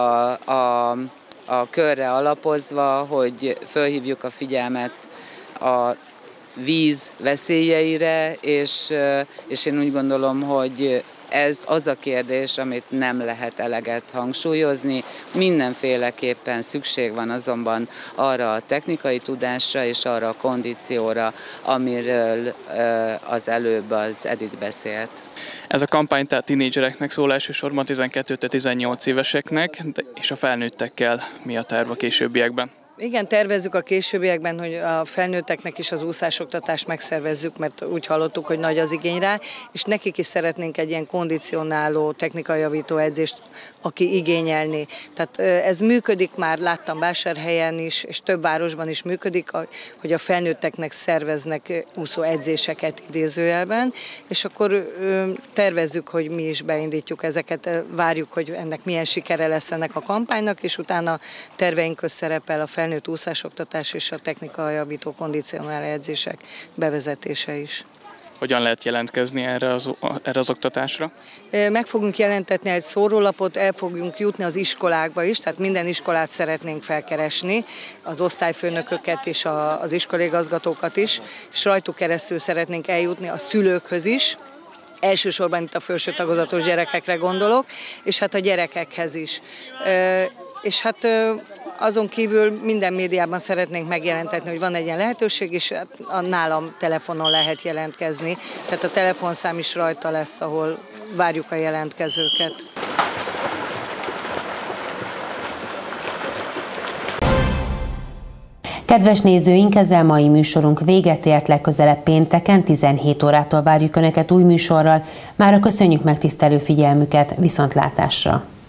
a körre alapozva, hogy fölhívjuk a figyelmet a víz veszélyeire, és én úgy gondolom, hogy ez az a kérdés, amit nem lehet eleget hangsúlyozni. Mindenféleképpen szükség van azonban arra a technikai tudásra és arra a kondícióra, amiről az előbb az Edith beszélt. Ez a kampány tehát tínédzsereknek szól, elsősorban 12-18 éveseknek, és a felnőttekkel mi a terv a későbbiekben? Igen, tervezzük a későbbiekben, hogy a felnőtteknek is az úszásoktatást megszervezzük, mert úgy hallottuk, hogy nagy az igény rá, és nekik is szeretnénk egy ilyen kondicionáló, technikajavító edzést, aki igényelni. Tehát ez működik már, láttam Vásárhelyen is, és több városban is működik, hogy a felnőtteknek szerveznek úszó edzéseket idézőjelben, és akkor tervezzük, hogy mi is beindítjuk ezeket, várjuk, hogy ennek milyen sikere lesz ennek a kampánynak, és utána terveink közt szerepel a felnőtt úszásoktatás és a technikajavító kondicionáló edzések bevezetése is. Hogyan lehet jelentkezni erre az oktatásra? Meg fogunk jelentetni egy szórólapot, el fogunk jutni az iskolákba is, tehát minden iskolát szeretnénk felkeresni, az osztályfőnököket és az iskoligazgatókat is, és rajtuk keresztül szeretnénk eljutni a szülőkhöz is, elsősorban itt a felső tagozatos gyerekekre gondolok, és hát a gyerekekhez is. És hát azon kívül minden médiában szeretnénk megjelentetni, hogy van egy ilyen lehetőség, és nálam telefonon lehet jelentkezni. Tehát a telefonszám is rajta lesz, ahol várjuk a jelentkezőket. Kedves nézőink, ezzel mai műsorunk véget ért, legközelebb pénteken 17 órától várjuk Önöket új műsorral. Mára köszönjük megtisztelő figyelmüket, viszontlátásra!